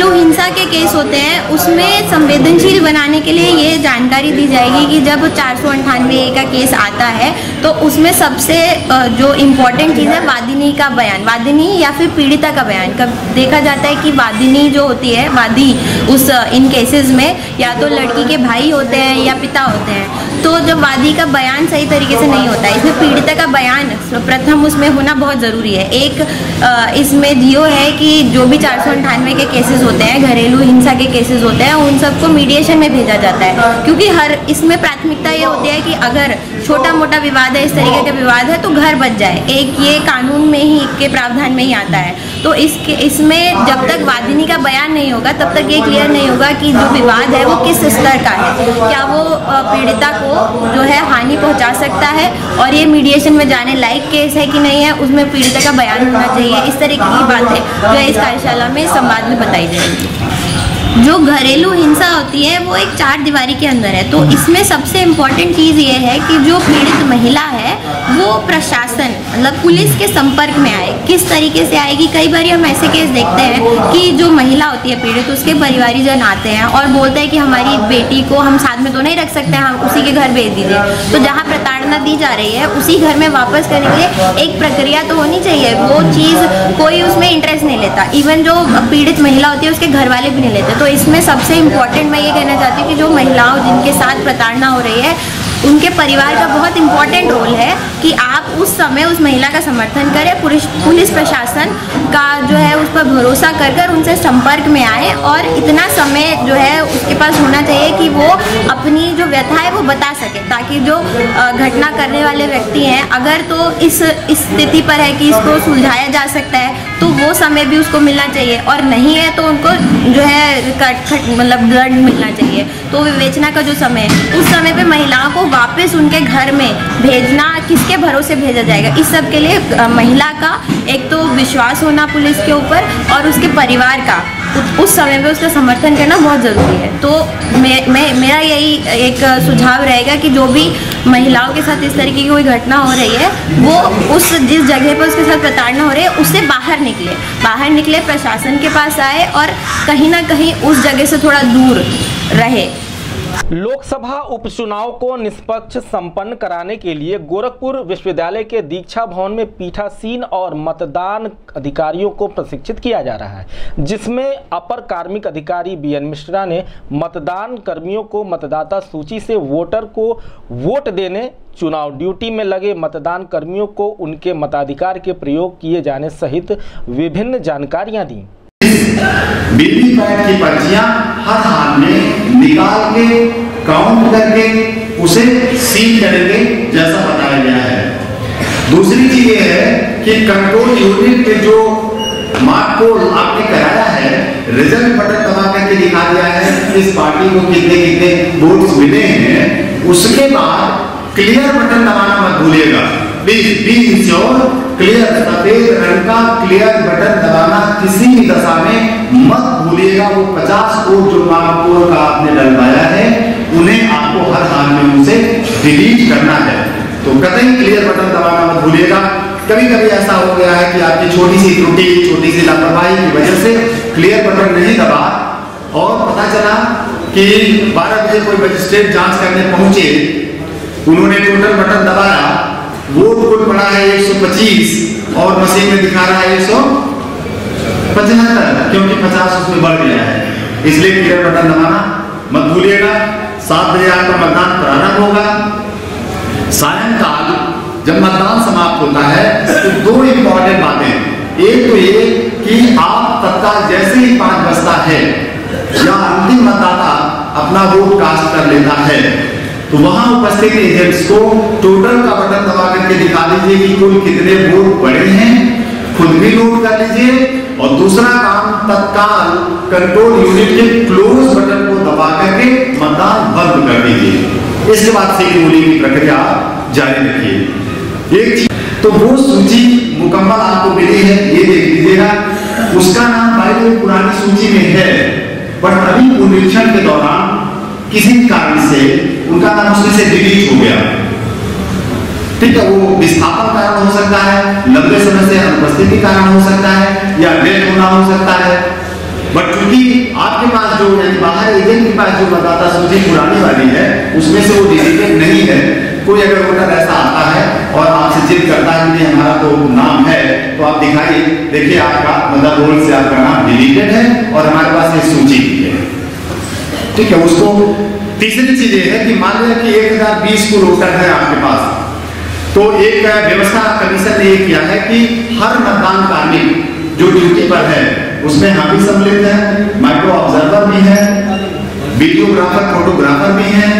हिंसा के केस होते हैं उसमें संवेदनशील बनाने के लिए ये जानकारी दी जाएगी कि जब चार सौ अंठानवे ए का केस आता है तो उसमें सबसे जो इम्पोर्टेंट चीज़ है वादिनी का बयान, वादिनी या फिर पीड़िता का बयान। कब देखा जाता है कि वादिनी जो होती है, वादी उस इन केसेस में या तो लड़की के भाई होते हैं या पिता होते हैं, तो जब वादी का बयान सही तरीके से नहीं होता है, इसमें पीड़िता का बयान प्रथम उसमें होना बहुत ज़रूरी है। एक इसमें जियो है कि जो भी चार सौ अंठानवे के केसेस होते हैं, घरेलू हिंसा के केसेस होते हैं, उन सबको मीडिएशन में भेजा जाता है, क्योंकि हर इसमें प्राथमिकता ये होती है कि अगर छोटा मोटा विवाद है, इस तरीके का विवाद है तो घर बच जाए। एक ये कानून में ही के प्रावधान में ही आता है। तो इसके इसमें जब तक वादिनी का बयान नहीं होगा तब तक ये क्लियर नहीं होगा कि जो विवाद है वो किस स्तर का है, क्या वो पीड़िता को जो है हानि पहुंचा सकता है और ये मीडिएशन में जाने लायक केस है कि नहीं है, उसमें पीड़िता का बयान होना चाहिए। इस तरीके की बातें जो है इस कार्यशाला में संवाद में बताई जाएगी। जो घरेलू हिंसा होती है वो एक चार दीवारी के अंदर है, तो इसमें सबसे इम्पॉर्टेंट चीज़ ये है कि जो पीड़ित महिला है वो प्रशासन मतलब पुलिस के संपर्क में आए। किस तरीके से आएगी? कई बार हम ऐसे केस देखते हैं कि जो महिला होती है पीड़ित, उसके परिवारीजन आते हैं और बोलते हैं कि हमारी बेटी को हम साथ में तो नहीं रख सकते, हम उसी के घर भेज दीजिए। तो जहाँ प्रताड़ना दी जा रही है उसी घर में वापस करने के लिए एक प्रक्रिया तो होनी चाहिए। वो चीज़ कोई उसमें इंटरेस्ट नहीं लेता, इवन जो पीड़ित महिला होती है उसके घर वाले भी नहीं लेते। तो इसमें सबसे इम्पोर्टेंट मैं ये कहना चाहती हूँ कि जो महिलाओं जिनके साथ प्रताड़ना हो रही है उनके परिवार का बहुत इम्पोर्टेंट रोल है कि आप उस समय उस महिला का समर्थन करें। पुलिस पुलिस प्रशासन का जो है उस पर भरोसा कर कर उनसे संपर्क में आए और इतना समय जो है उसके पास होना चाहिए कि वो अपनी जो व्यथा है वो बता सके, ताकि जो घटना करने वाले व्यक्ति हैं अगर तो इस स्थिति पर है कि इसको सुलझाया जा सकता है तो वो समय भी उसको मिलना चाहिए, और नहीं है तो उनको जो है कट खट मतलब ब्लड मिलना चाहिए। तो विवेचना का जो समय है उस समय पे महिलाओं को वापस उनके घर में भेजना, किसके भरोसे भेजा जाएगा, इस सब के लिए महिला का एक तो विश्वास होना पुलिस के ऊपर और उसके परिवार का उस समय में उसका समर्थन करना बहुत ज़रूरी है। तो मैं, मैं मेरा यही एक सुझाव रहेगा कि जो भी महिलाओं के साथ इस तरीके की कोई घटना हो रही है वो उस जिस जगह पर उसके साथ प्रताड़ना हो रही है उससे बाहर निकले बाहर निकले प्रशासन के पास आए और कहीं ना कहीं उस जगह से थोड़ा दूर रहे। लोकसभा उपचुनाव को निष्पक्ष संपन्न कराने के लिए गोरखपुर विश्वविद्यालय के दीक्षा भवन में पीठासीन और मतदान अधिकारियों को प्रशिक्षित किया जा रहा है, जिसमें अपर कार्मिक अधिकारी बी एन मिश्रा ने मतदान कर्मियों को मतदाता सूची से वोटर को वोट देने, चुनाव ड्यूटी में लगे मतदान कर्मियों को उनके मताधिकार के प्रयोग किए जाने सहित विभिन्न जानकारियां दी। वीवीपैट की पर्चियां हर हाल में निकाल के काउंट करके उसे सील करेंगे जैसा बताया गया है। दूसरी चीज ये है कि कंट्रोल यूनिट के जो मार्क को आपने कराया है, रिजल्ट बटन दबा करके दिखा दिया है इस पार्टी को कितने कितने वोट्स मिले हैं। उसके बाद क्लियर बटन दबाना मत भूलिएगा, प्लीज बी इंश्योर क्लियर, सफेद रंग का क्लियर बटन दबाना किसी भी दशा में मत भूलिएगा। वो पचास कोड जो मार्क कोड का आपने डलवाया है उन्हें आपको हर हाल में उनसे डिलीट करना है, तो कतई क्लियर बटन दबाना मत भूलिएगा। कभी कभी ऐसा हो गया है कि आपकी छोटी सी त्रुटि, छोटी सी लापरवाही की वजह से क्लियर बटन नहीं दबा और पता चला कि बारह बजे कोई मजिस्ट्रेट जांच करने पहुंचे, उन्होंने टोटल बटन दबाया, वोट कुल पड़ा है एक सौ पच्चीस और मशीन में दिखा रहा है एक सौ पचहत्तर, क्योंकि पचास उसमें बढ़ गया है। इसलिए क्लियर बटन दबाना मत भूलिएगा। सात बजे आपका मतदान प्रारंभ होगा। सायंकाल जब मतदान समाप्त होता है तो दो इंपॉर्टेंट बातें, एक तो ये कि आप तत्काल जैसे ही पांच बजता है या अंतिम मतदाता अपना वोट कास्ट कर लेता है तो वहां उपस्थित एजेंट्स को टोटल का बटन दबा करके दिखा दीजिए कि कुल कितने वोट पड़े हैं, खुद भी नोट कर लीजिए। और दूसरा काम, तत्काल कंट्रोल यूनिट के क्लोज बटन को दबा करके मतदान बंद कर दीजिए। इसके बाद से वोटिंग की प्रक्रिया जारी रखिए। एक चीज तो वो सूची मुकम्मल आपको मिली है, ये देख लीजिएगा। उसका नाम भाई पुरानी सूची में है, बट अभी पुनरीक्षण के दौरान किसी कारण से उनका नाम उसमें से डिलीट हो गया। ठीक है, वो विस्थापन कारण हो सकता है, लंबे समय से अनुपस्थिति कारण हो सकता है, या डेथ होना हो सकता है। बट चूंकि आपके लोग हैं बाहर एजेंट के पास जो मतदाता सूची पुरानी वाली है उसमें से वो डिलीटेड नहीं है। कोई अगर वोटर ऐसा आता है और आपसे जिद करता है कि हमारा तो नाम है तो आप दिखाइए, देखिए आपका मतलब रोल से आपका नाम डिलीटेड है और हमारे पास ये सूची भी है, ठीक है। उसको तीसरी चीज ये है कि मान लिया कि एक हजार बीस को वोटर है आपके पास, तो एक व्यवस्था कमीशन ने ये किया है कि हर मतदान कार्मिक जो ड्यूटी पर है उसमें हम भी सम्मिलित हैं, माइक्रो ऑब्जर्वर भी है, वीडियोग्राफर फोटोग्राफर भी हैं,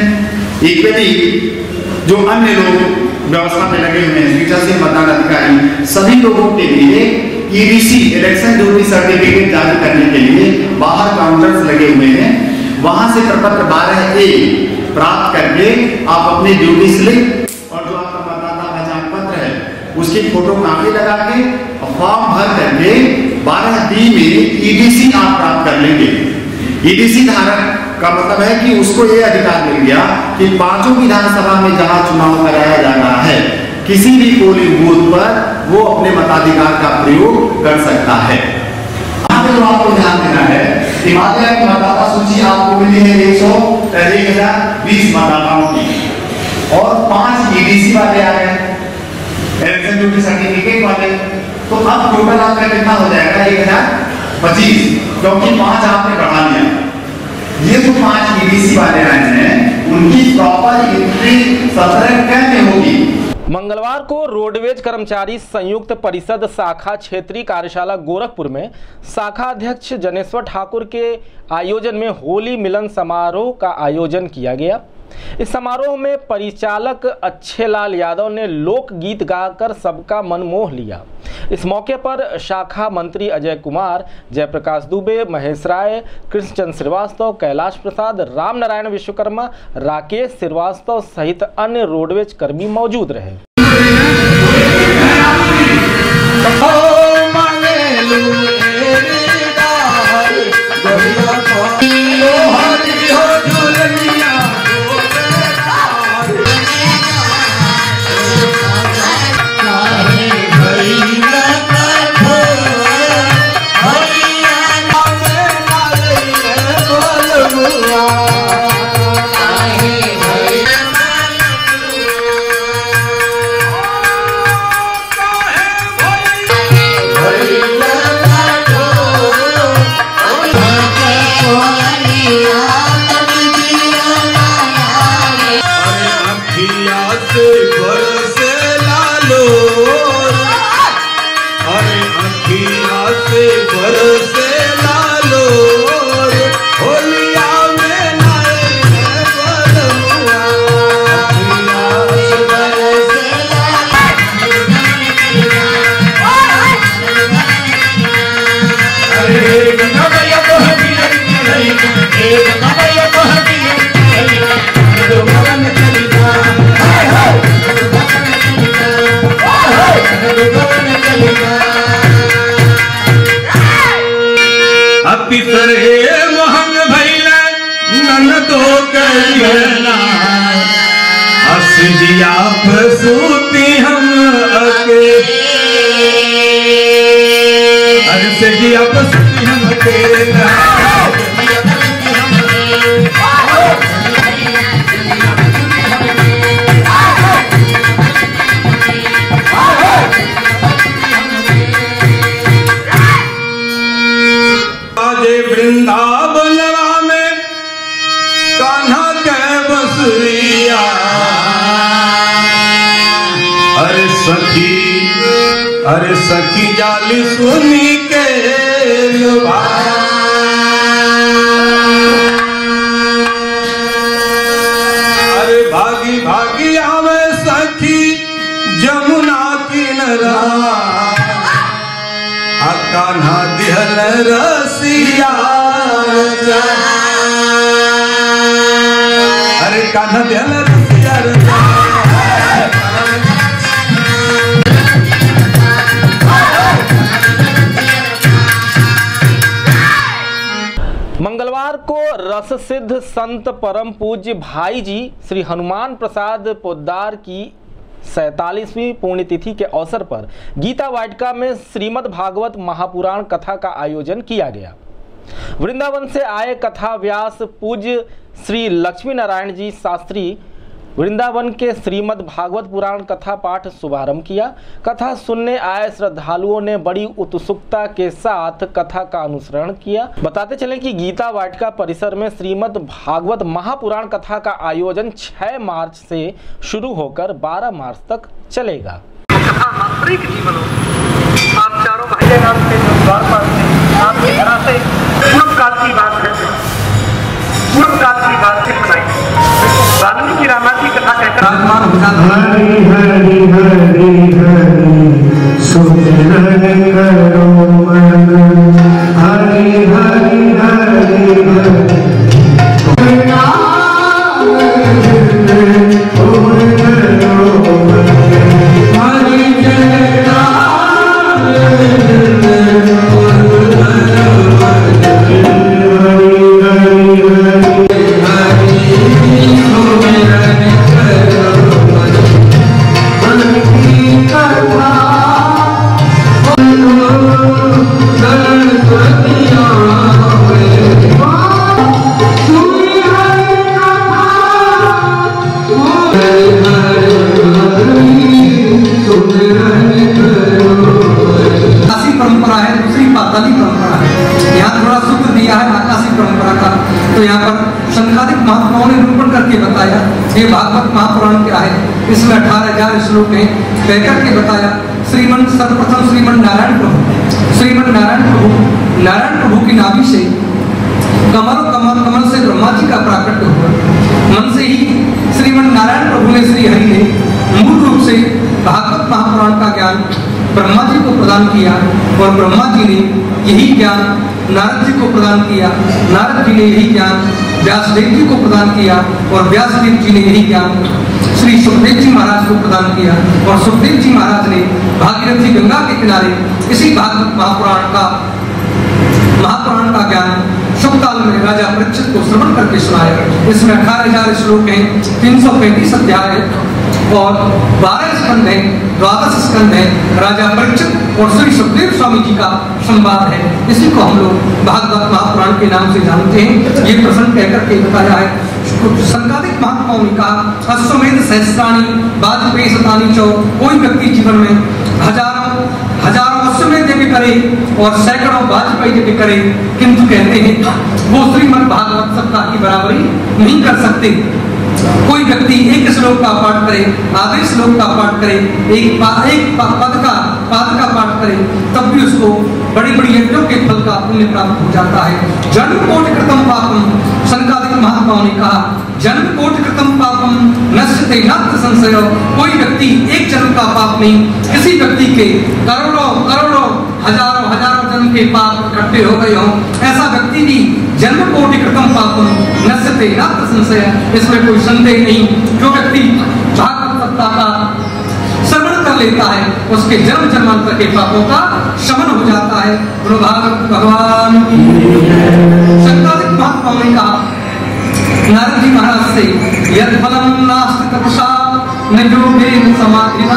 इक्वली जो अन्य लोग व्यवस्था में लगे हुए हैं, पीठासीन मतदान अधिकारी, सभी लोगों के लिए ईडीसी इलेक्शन ड्यूटी सर्टिफिकेट जारी करने के लिए बाहर काउंटर्स लगे हुए हैं। वहां से प्रपत्र बारह ए प्राप्त करके आप अपनी ड्यूटी स्लिप और जो आपका मतदाता पहचान पत्र है उसकी फोटो कॉपी लगा के फॉर्म भर करके बारह बी में ईडीसी आप प्राप्त कर लेंगे। ईडीसी धारक का मतलब है कि उसको ये अधिकार मिल गया कि पांचों विधानसभा में जहां चुनाव कराया जा रहा है किसी भी पोलिंग बूथ पर वो अपने मताधिकार का प्रयोग कर सकता है। यहाँ पे जो आपको ध्यान देना है, हिमालय की मतदाता सूची आपको मिली है एक सौ एक हजार बीस मतदाताओं की और पांच ईडीसी वाले आ गए, इलेक्शन ड्यूटी सर्टिफिकेट वाले, तो अब टोटल आपका कितना हो जाएगा एक हजार पच्चीस, क्योंकि पांच आपने बढ़ा लिया। ये जो पांच ईडीसी वाले आए हैं उनकी प्रॉपर एंट्री सत्रह कै में होगी। मंगलवार को रोडवेज कर्मचारी संयुक्त परिषद शाखा क्षेत्रीय कार्यशाला गोरखपुर में शाखा अध्यक्ष जनेश्वर ठाकुर के आयोजन में होली मिलन समारोह का आयोजन किया गया। इस समारोह में परिचालक अच्छेलाल यादव ने लोकगीत गाकर सबका मन मोह लिया। इस मौके पर शाखा मंत्री अजय कुमार, जयप्रकाश दुबे, महेश राय, कृष्णचंद्र श्रीवास्तव, कैलाश प्रसाद, राम नारायण विश्वकर्मा, राकेश श्रीवास्तव सहित अन्य रोडवेज कर्मी मौजूद रहे। अरे सखी जाली सुनी के अरे भागी भागी आवे सखी जमुना किनारा कान्हा दिहल रसिया अरे कान्हा दिहल रसिया मंगलवार को रस सिद्ध संत परम पूज्य भाई जी श्री हनुमान प्रसाद पोद्दार की सैतालीसवीं पुण्यतिथि के अवसर पर गीता वाटिका में श्रीमद् भागवत महापुराण कथा का आयोजन किया गया। वृंदावन से आए कथा व्यास पूज्य श्री लक्ष्मी नारायण जी शास्त्री वृंदावन के श्रीमद् भागवत पुराण कथा पाठ शुभारंभ किया। कथा सुनने आए श्रद्धालुओं ने बड़ी उत्सुकता के साथ कथा का अनुसरण किया। बताते चलें कि गीता वाटिका परिसर में श्रीमद् भागवत महापुराण कथा का आयोजन छह मार्च से शुरू होकर बारह मार्च तक चलेगा। आप चारों भाई नाम से द्वार पर आपके घर से पूर्व काल की बात है, पूर्व काल की बात से बनाई वाल्मीकि रामायण की कथा कहकर हरि हरि हरि हरि सुमिरन करो मन हरि हरि हरि महापुराण क्या है, इसमें अठारह हजार श्लोक हैं। कहकर के बताया श्रीमन सर्वप्रथम श्रीमन नारायण प्रभु श्रीमन नारायण प्रभु नारायण प्रभु की नाभि से कमल कमल कमल से ब्रह्मा जी का प्राकट्य हुआ। मन से ही श्रीमन नारायण प्रभु ने श्री हरि ने मूल रूप से भागवत महापुराण का ज्ञान ब्रह्मा जी को प्रदान किया और ब्रह्मा जी ने यही ज्ञान नारद जी को प्रदान किया। नारद जी ने यही ज्ञान व्यासदेव जी को प्रदान किया और व्यासदेव जी ने यही ज्ञान श्री सुखदेव जी महाराज को प्रदान किया और सुखदेव जी महाराज ने भागीरथी गंगा के किनारे इसी भागवत महापुराण का महापुराण का ज्ञान शुभकाल में राजा परीक्षित को श्रवण करके सुनाया। इसमें अठारह हजार श्लोक हैं, तीन सौ पैंतीस अध्याय और बारह स्कंद है, द्वादश स्कंद है। राजा परीक्षित और श्री सुखदेव स्वामी जी का संवाद है। इसी को हम लोग भागवत महापुराण के नाम से जानते हैं। ये प्रसंग कहकर के बताया है। संकादिक महात्माओं ने कहा अश्वमेध सहस्राणी वाजपेयी शतानी चौ। कोई व्यक्ति जीवन में हजारों हजारों अश्वमेध भी करे और सैकड़ों वाजपेयी भी करे, किंतु कहते हैं वो श्रीमद् भागवत सप्ताह की बराबरी नहीं कर सकते। कोई व्यक्ति एक श्लोक का पाठ करे, आधे श्लोक का पाठ करे, एक पा, एक पा, पद का पाद का पाठ करे, तब भी उसको बड़ी बड़ी यज्ञों के फल का पुण्य प्राप्त हो जाता है। जन्म कोटि कृतम पापम, संकादिक महात्माओं ने कहा जन्म कोटि कृतम पापम नश्यते नात्र संशय। कोई व्यक्ति एक जन्म का पाप नहीं, किसी व्यक्ति के करोड़ों करोड़ों हजारों हजारों जन्म के पाप इकट्ठे हो गए हों, ऐसा व्यक्ति भी जन्म कोटि कृतम पापम नश्यते नात्र संशय। इसमें कोई संदेह नहीं। जो व्यक्ति भागवत सप्ताह का श्रवण कर लेता है उसके जन्म जन्मांतर के पापों का शमन हो जाता है। भागवत भगवान संकालिक महात्माओं ने कहा नारद जी महाराज से यद फलम नास्ति तपसा न योगेन समाधिना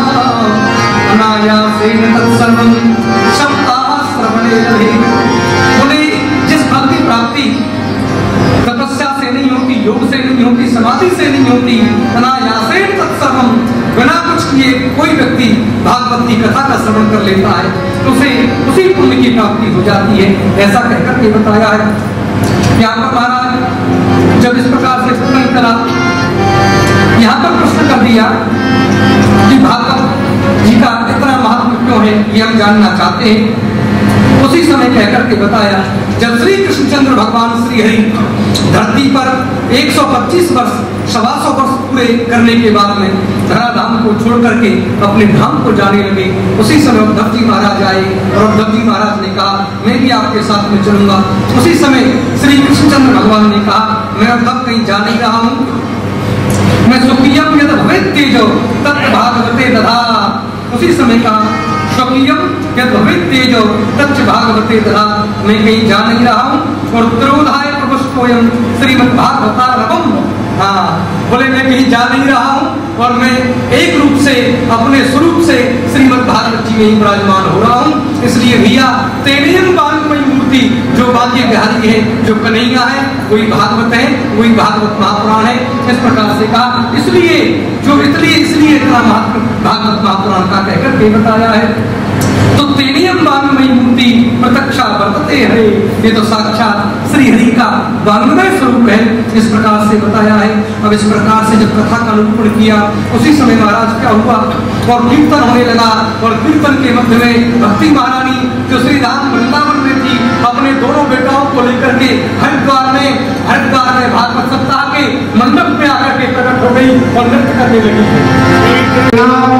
अनायासेन तत्सर्वं सप्ताह श्रवणे लभेत। बोले जिस फल की प्राप्ति तपस्या से नहीं होती, योग से नहीं होती, समाधि से नहीं होती, अनायासेन तत्सर्वं, बिना कुछ किए कोई व्यक्ति भागवत की कथा का श्रवण कर लेता है तो उसे उसी पुण्य की प्राप्ति हो जाती है। ऐसा कहकर के बताया है। यहाँ पर महाराज जब इस प्रकार से प्रश्न करा, यहाँ पर प्रश्न कर दिया कि भागवत जी का इतना महत्व क्यों है ये हम जानना चाहते हैं। उसी समय कहकर के बताया जब श्री कृष्णचंद्र भगवान श्री हरि धरती पर एक सौ पच्चीस वर्ष सवा सौ वर्ष पूरे करने के बाद में धराधाम को छोड़ करके अपने धाम को जाने लगे, उसी समय उद्धव जी महाराज आए और उद्धव जी महाराज ने कहा मैं भी आपके साथ में चलूंगा। उसी समय श्री कृष्णचंद्र भगवान ने कहा मैं उद्धव कहीं जा नहीं रहा हूँ, मैं सुखियम यद भवेत् तेजो तत् भागवते दधा। उसी समय कहा स्वकीयम यद भवेत् तेजो तत् भागवते दधा, मैं कहीं जा नहीं रहा हूँ। और त्रोधाय प्रपुष्पोयम श्रीमद् भागवतारवम, हाँ बोले मैं कहीं जा नहीं रहा हूँ और मैं एक रूप से अपने स्वरूप से श्रीमद् भागवत जी में ही विराजमान हो रहा हूँ। इसलिए भैया तेनेयम बालमयी मूर्ति जो बांके बिहारी है, जो कन्हैया है, वही भागवत है, वही भागवत महापुराण है, इस प्रकार से कहा। इसलिए जो इसलिए इसलिए इतना भागवत महापुराण का कहकर के बताया है। तो तेनियम वांगमयी मूर्ति प्रत्यक्षा वर्तते है, ये तो साक्षात श्री हरि का वांगमय स्वरूप है, इस प्रकार से बताया है। अब इस प्रकार से जब कथा का निरूपण किया, उसी समय महाराज क्या हुआ और कीर्तन होने लगा। और कीर्तन के मध्य में भक्ति महारानी जो श्री राम वृंदावन में थी, अपने दोनों बेटाओं को लेकर के हरिद्वार में हरिद्वार में भागवत सप्ताह के मंडप में आकर के प्रकट हो गई और नृत्य करने लगी।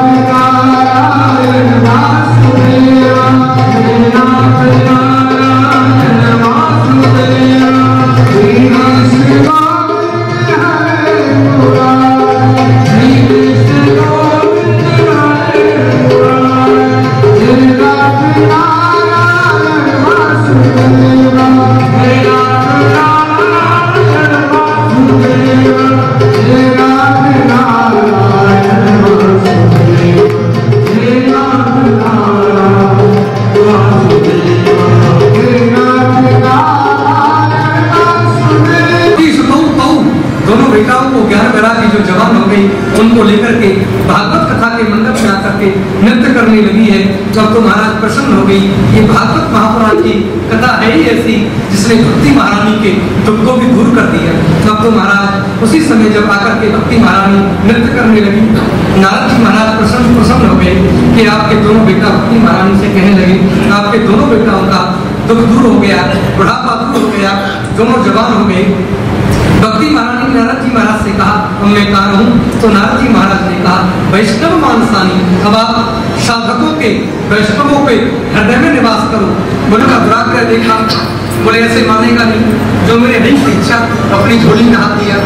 उनको लेकर के भागवत कथा के मंडप में आकर के नृत्य करने लगी है। तब तो महाराज प्रसन्न हो गई। ये भागवत महापुराण की कथा है ही ऐसी जिसने भक्ति महारानी के दुख को भी दूर कर दिया। तब तो महाराज उसी समय जब आकर के भक्ति महारानी नृत्य करने लगी, नारद जी महाराज प्रसन्न प्रसन्न हो गए कि आपके दोनों बेटा भक्ति महारानी से कहने लगे, आपके दोनों बेटाओं का दुख दूर हो गया, बुढ़ापा दूर हो गया, दोनों जवान हो गए। भक्ति महारानी ने नारद जी महाराज से कहा, मैं कहाँ हूँ? तो नारद जी महाराज ने कहा, वैष्णव मानसानी, अब आप साधकों के वैष्णवों के हृदय में निवास करो। बोले का दुराग्रह देखा, बोले ऐसे मानेगा नहीं, जो मेरे नहीं की इच्छा अपनी झोली में हाथ दिया,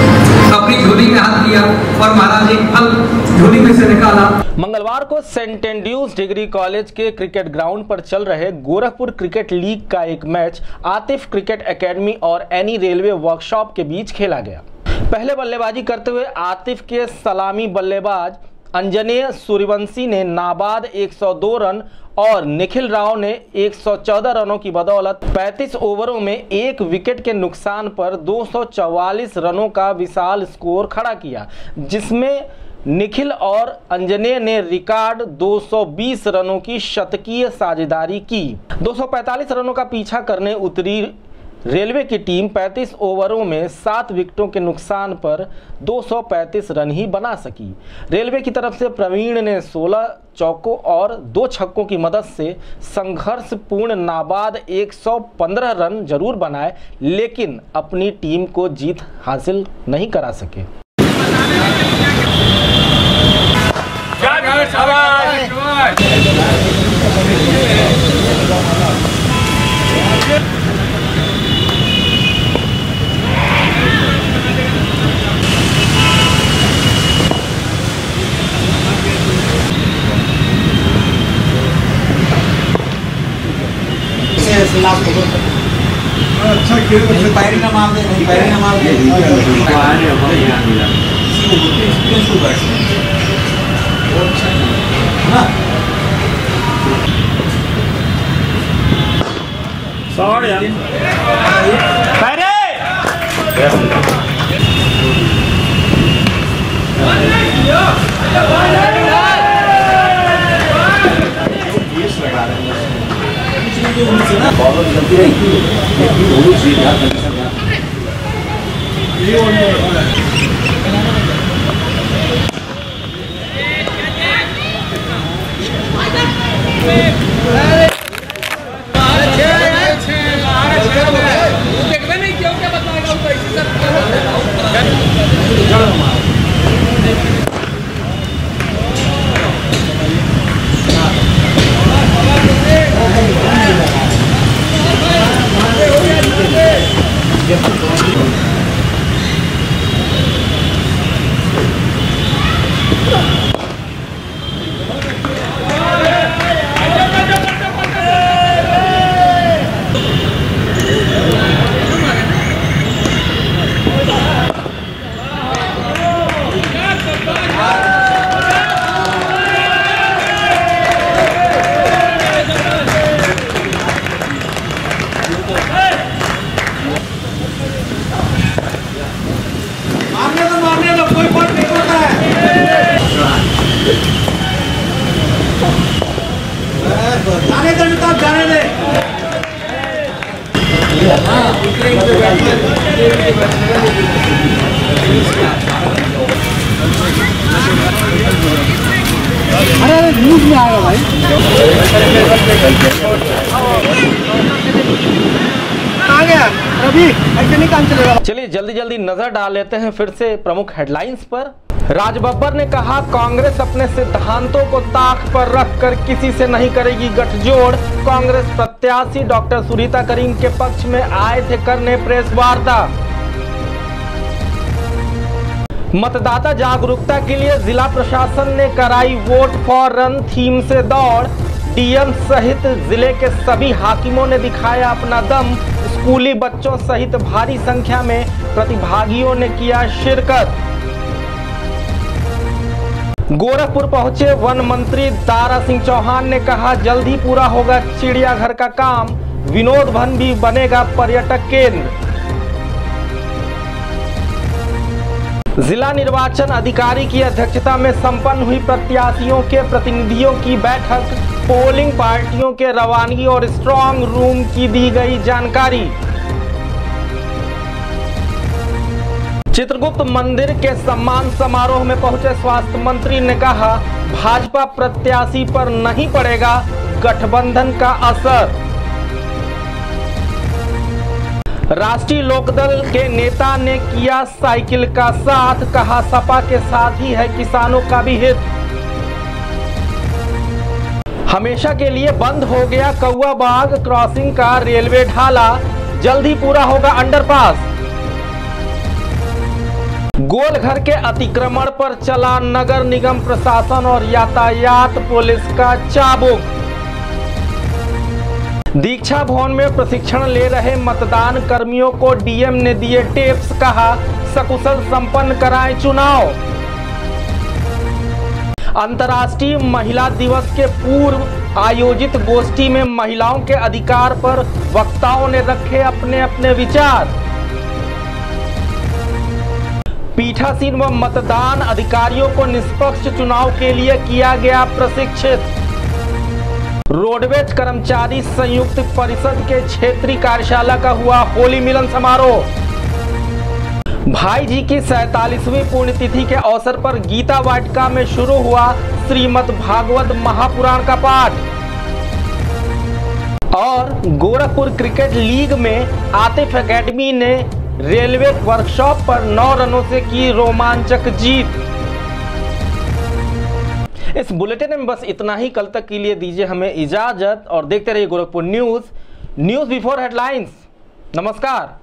अपनी झोली में हाथ दिया और महाराज एक फल झोली में से निकाला। मंगलवार को सेंट एंड्रयूज डिग्री कॉलेज के क्रिकेट ग्राउंड पर चल रहे गोरखपुर क्रिकेट लीग का एक मैच आतिफ क्रिकेट एकेडमी और एनी रेलवे वर्कशॉप के बीच खेला गया। पहले बल्लेबाजी करते हुए आतिफ के सलामी बल्लेबाज अंजनेय सूर्यवंशी ने नाबाद एक सौ दो रन और निखिल राव ने एक सौ चौदह रनों की बदौलत पैंतीस ओवरों में एक विकेट के नुकसान पर दो सौ चौवालीस रनों का विशाल स्कोर खड़ा किया, जिसमें निखिल और अंजनेय ने रिकॉर्ड दो सौ बीस रनों की शतकीय साझेदारी की। दो सौ पैंतालीस रनों का पीछा करने उतरी रेलवे की टीम पैंतीस ओवरों में सात विकेटों के नुकसान पर दो सौ पैंतीस रन ही बना सकी। रेलवे की तरफ से प्रवीण ने सोलह चौकों और दो छक्कों की मदद से संघर्षपूर्ण नाबाद एक सौ पंद्रह रन जरूर बनाए, लेकिन अपनी टीम को जीत हासिल नहीं करा सके। अच्छा खेल पैरी ना मार दे, पैरी ना मार दे, सॉरी यार पैरे अरे न्यूज में आएगा भाई। आ गया रवि, ऐसे नहीं काम चलेगा। चलिए जल्दी जल्दी नजर डाल लेते हैं फिर से प्रमुख हेडलाइंस पर। राजबब्बर ने कहा कांग्रेस अपने सिद्धांतों को ताक पर रखकर किसी से नहीं करेगी गठजोड़। कांग्रेस प्रत्याशी डॉक्टर सुरीता करीम के पक्ष में आए थे करने प्रेस वार्ता। मतदाता जागरूकता के लिए जिला प्रशासन ने कराई वोट फॉर रन थीम से दौड़। डीएम सहित जिले के सभी हाकिमों ने दिखाया अपना दम। स्कूली बच्चों सहित भारी संख्या में प्रतिभागियों ने किया शिरकत। गोरखपुर पहुंचे वन मंत्री दारा सिंह चौहान ने कहा जल्द ही पूरा होगा चिड़ियाघर का काम। विनोद वन भी बनेगा पर्यटक केंद्र। जिला निर्वाचन अधिकारी की अध्यक्षता में संपन्न हुई प्रत्याशियों के प्रतिनिधियों की बैठक। पोलिंग पार्टियों के रवानगी और स्ट्रांग रूम की दी गई जानकारी। चित्रगुप्त मंदिर के सम्मान समारोह में पहुंचे स्वास्थ्य मंत्री ने कहा भाजपा प्रत्याशी पर नहीं पड़ेगा गठबंधन का असर। राष्ट्रीय लोकदल के नेता ने किया साइकिल का साथ, कहा सपा के साथ ही है किसानों का भी हित। हमेशा के लिए बंद हो गया कौआ बाग क्रॉसिंग का रेलवे ढाला, जल्द ही पूरा होगा अंडरपास। गोलघर के अतिक्रमण पर चला नगर निगम प्रशासन और यातायात पुलिस का चाबुक। दीक्षा भवन में प्रशिक्षण ले रहे मतदान कर्मियों को डीएम ने दिए टिप्स, कहा सकुशल संपन्न कराएं चुनाव। अंतर्राष्ट्रीय महिला दिवस के पूर्व आयोजित गोष्ठी में महिलाओं के अधिकार पर वक्ताओं ने रखे अपने अपने विचार। पीठासीन व मतदान अधिकारियों को निष्पक्ष चुनाव के लिए किया गया प्रशिक्षित। रोडवेज कर्मचारी संयुक्त परिषद के क्षेत्रीय कार्यशाला का हुआ होली मिलन समारोह। भाई जी की सैतालीसवीं पुण्यतिथि के अवसर पर गीता वाटिका में शुरू हुआ श्रीमद् भागवत महापुराण का पाठ। और गोरखपुर क्रिकेट लीग में आतिफ एकेडमी ने रेलवे वर्कशॉप पर नौ रनों से की रोमांचक जीत। इस बुलेटिन में बस इतना ही। कल तक के लिए दीजिए हमें इजाजत और देखते रहिए Gorakhpur news news before headlines. नमस्कार।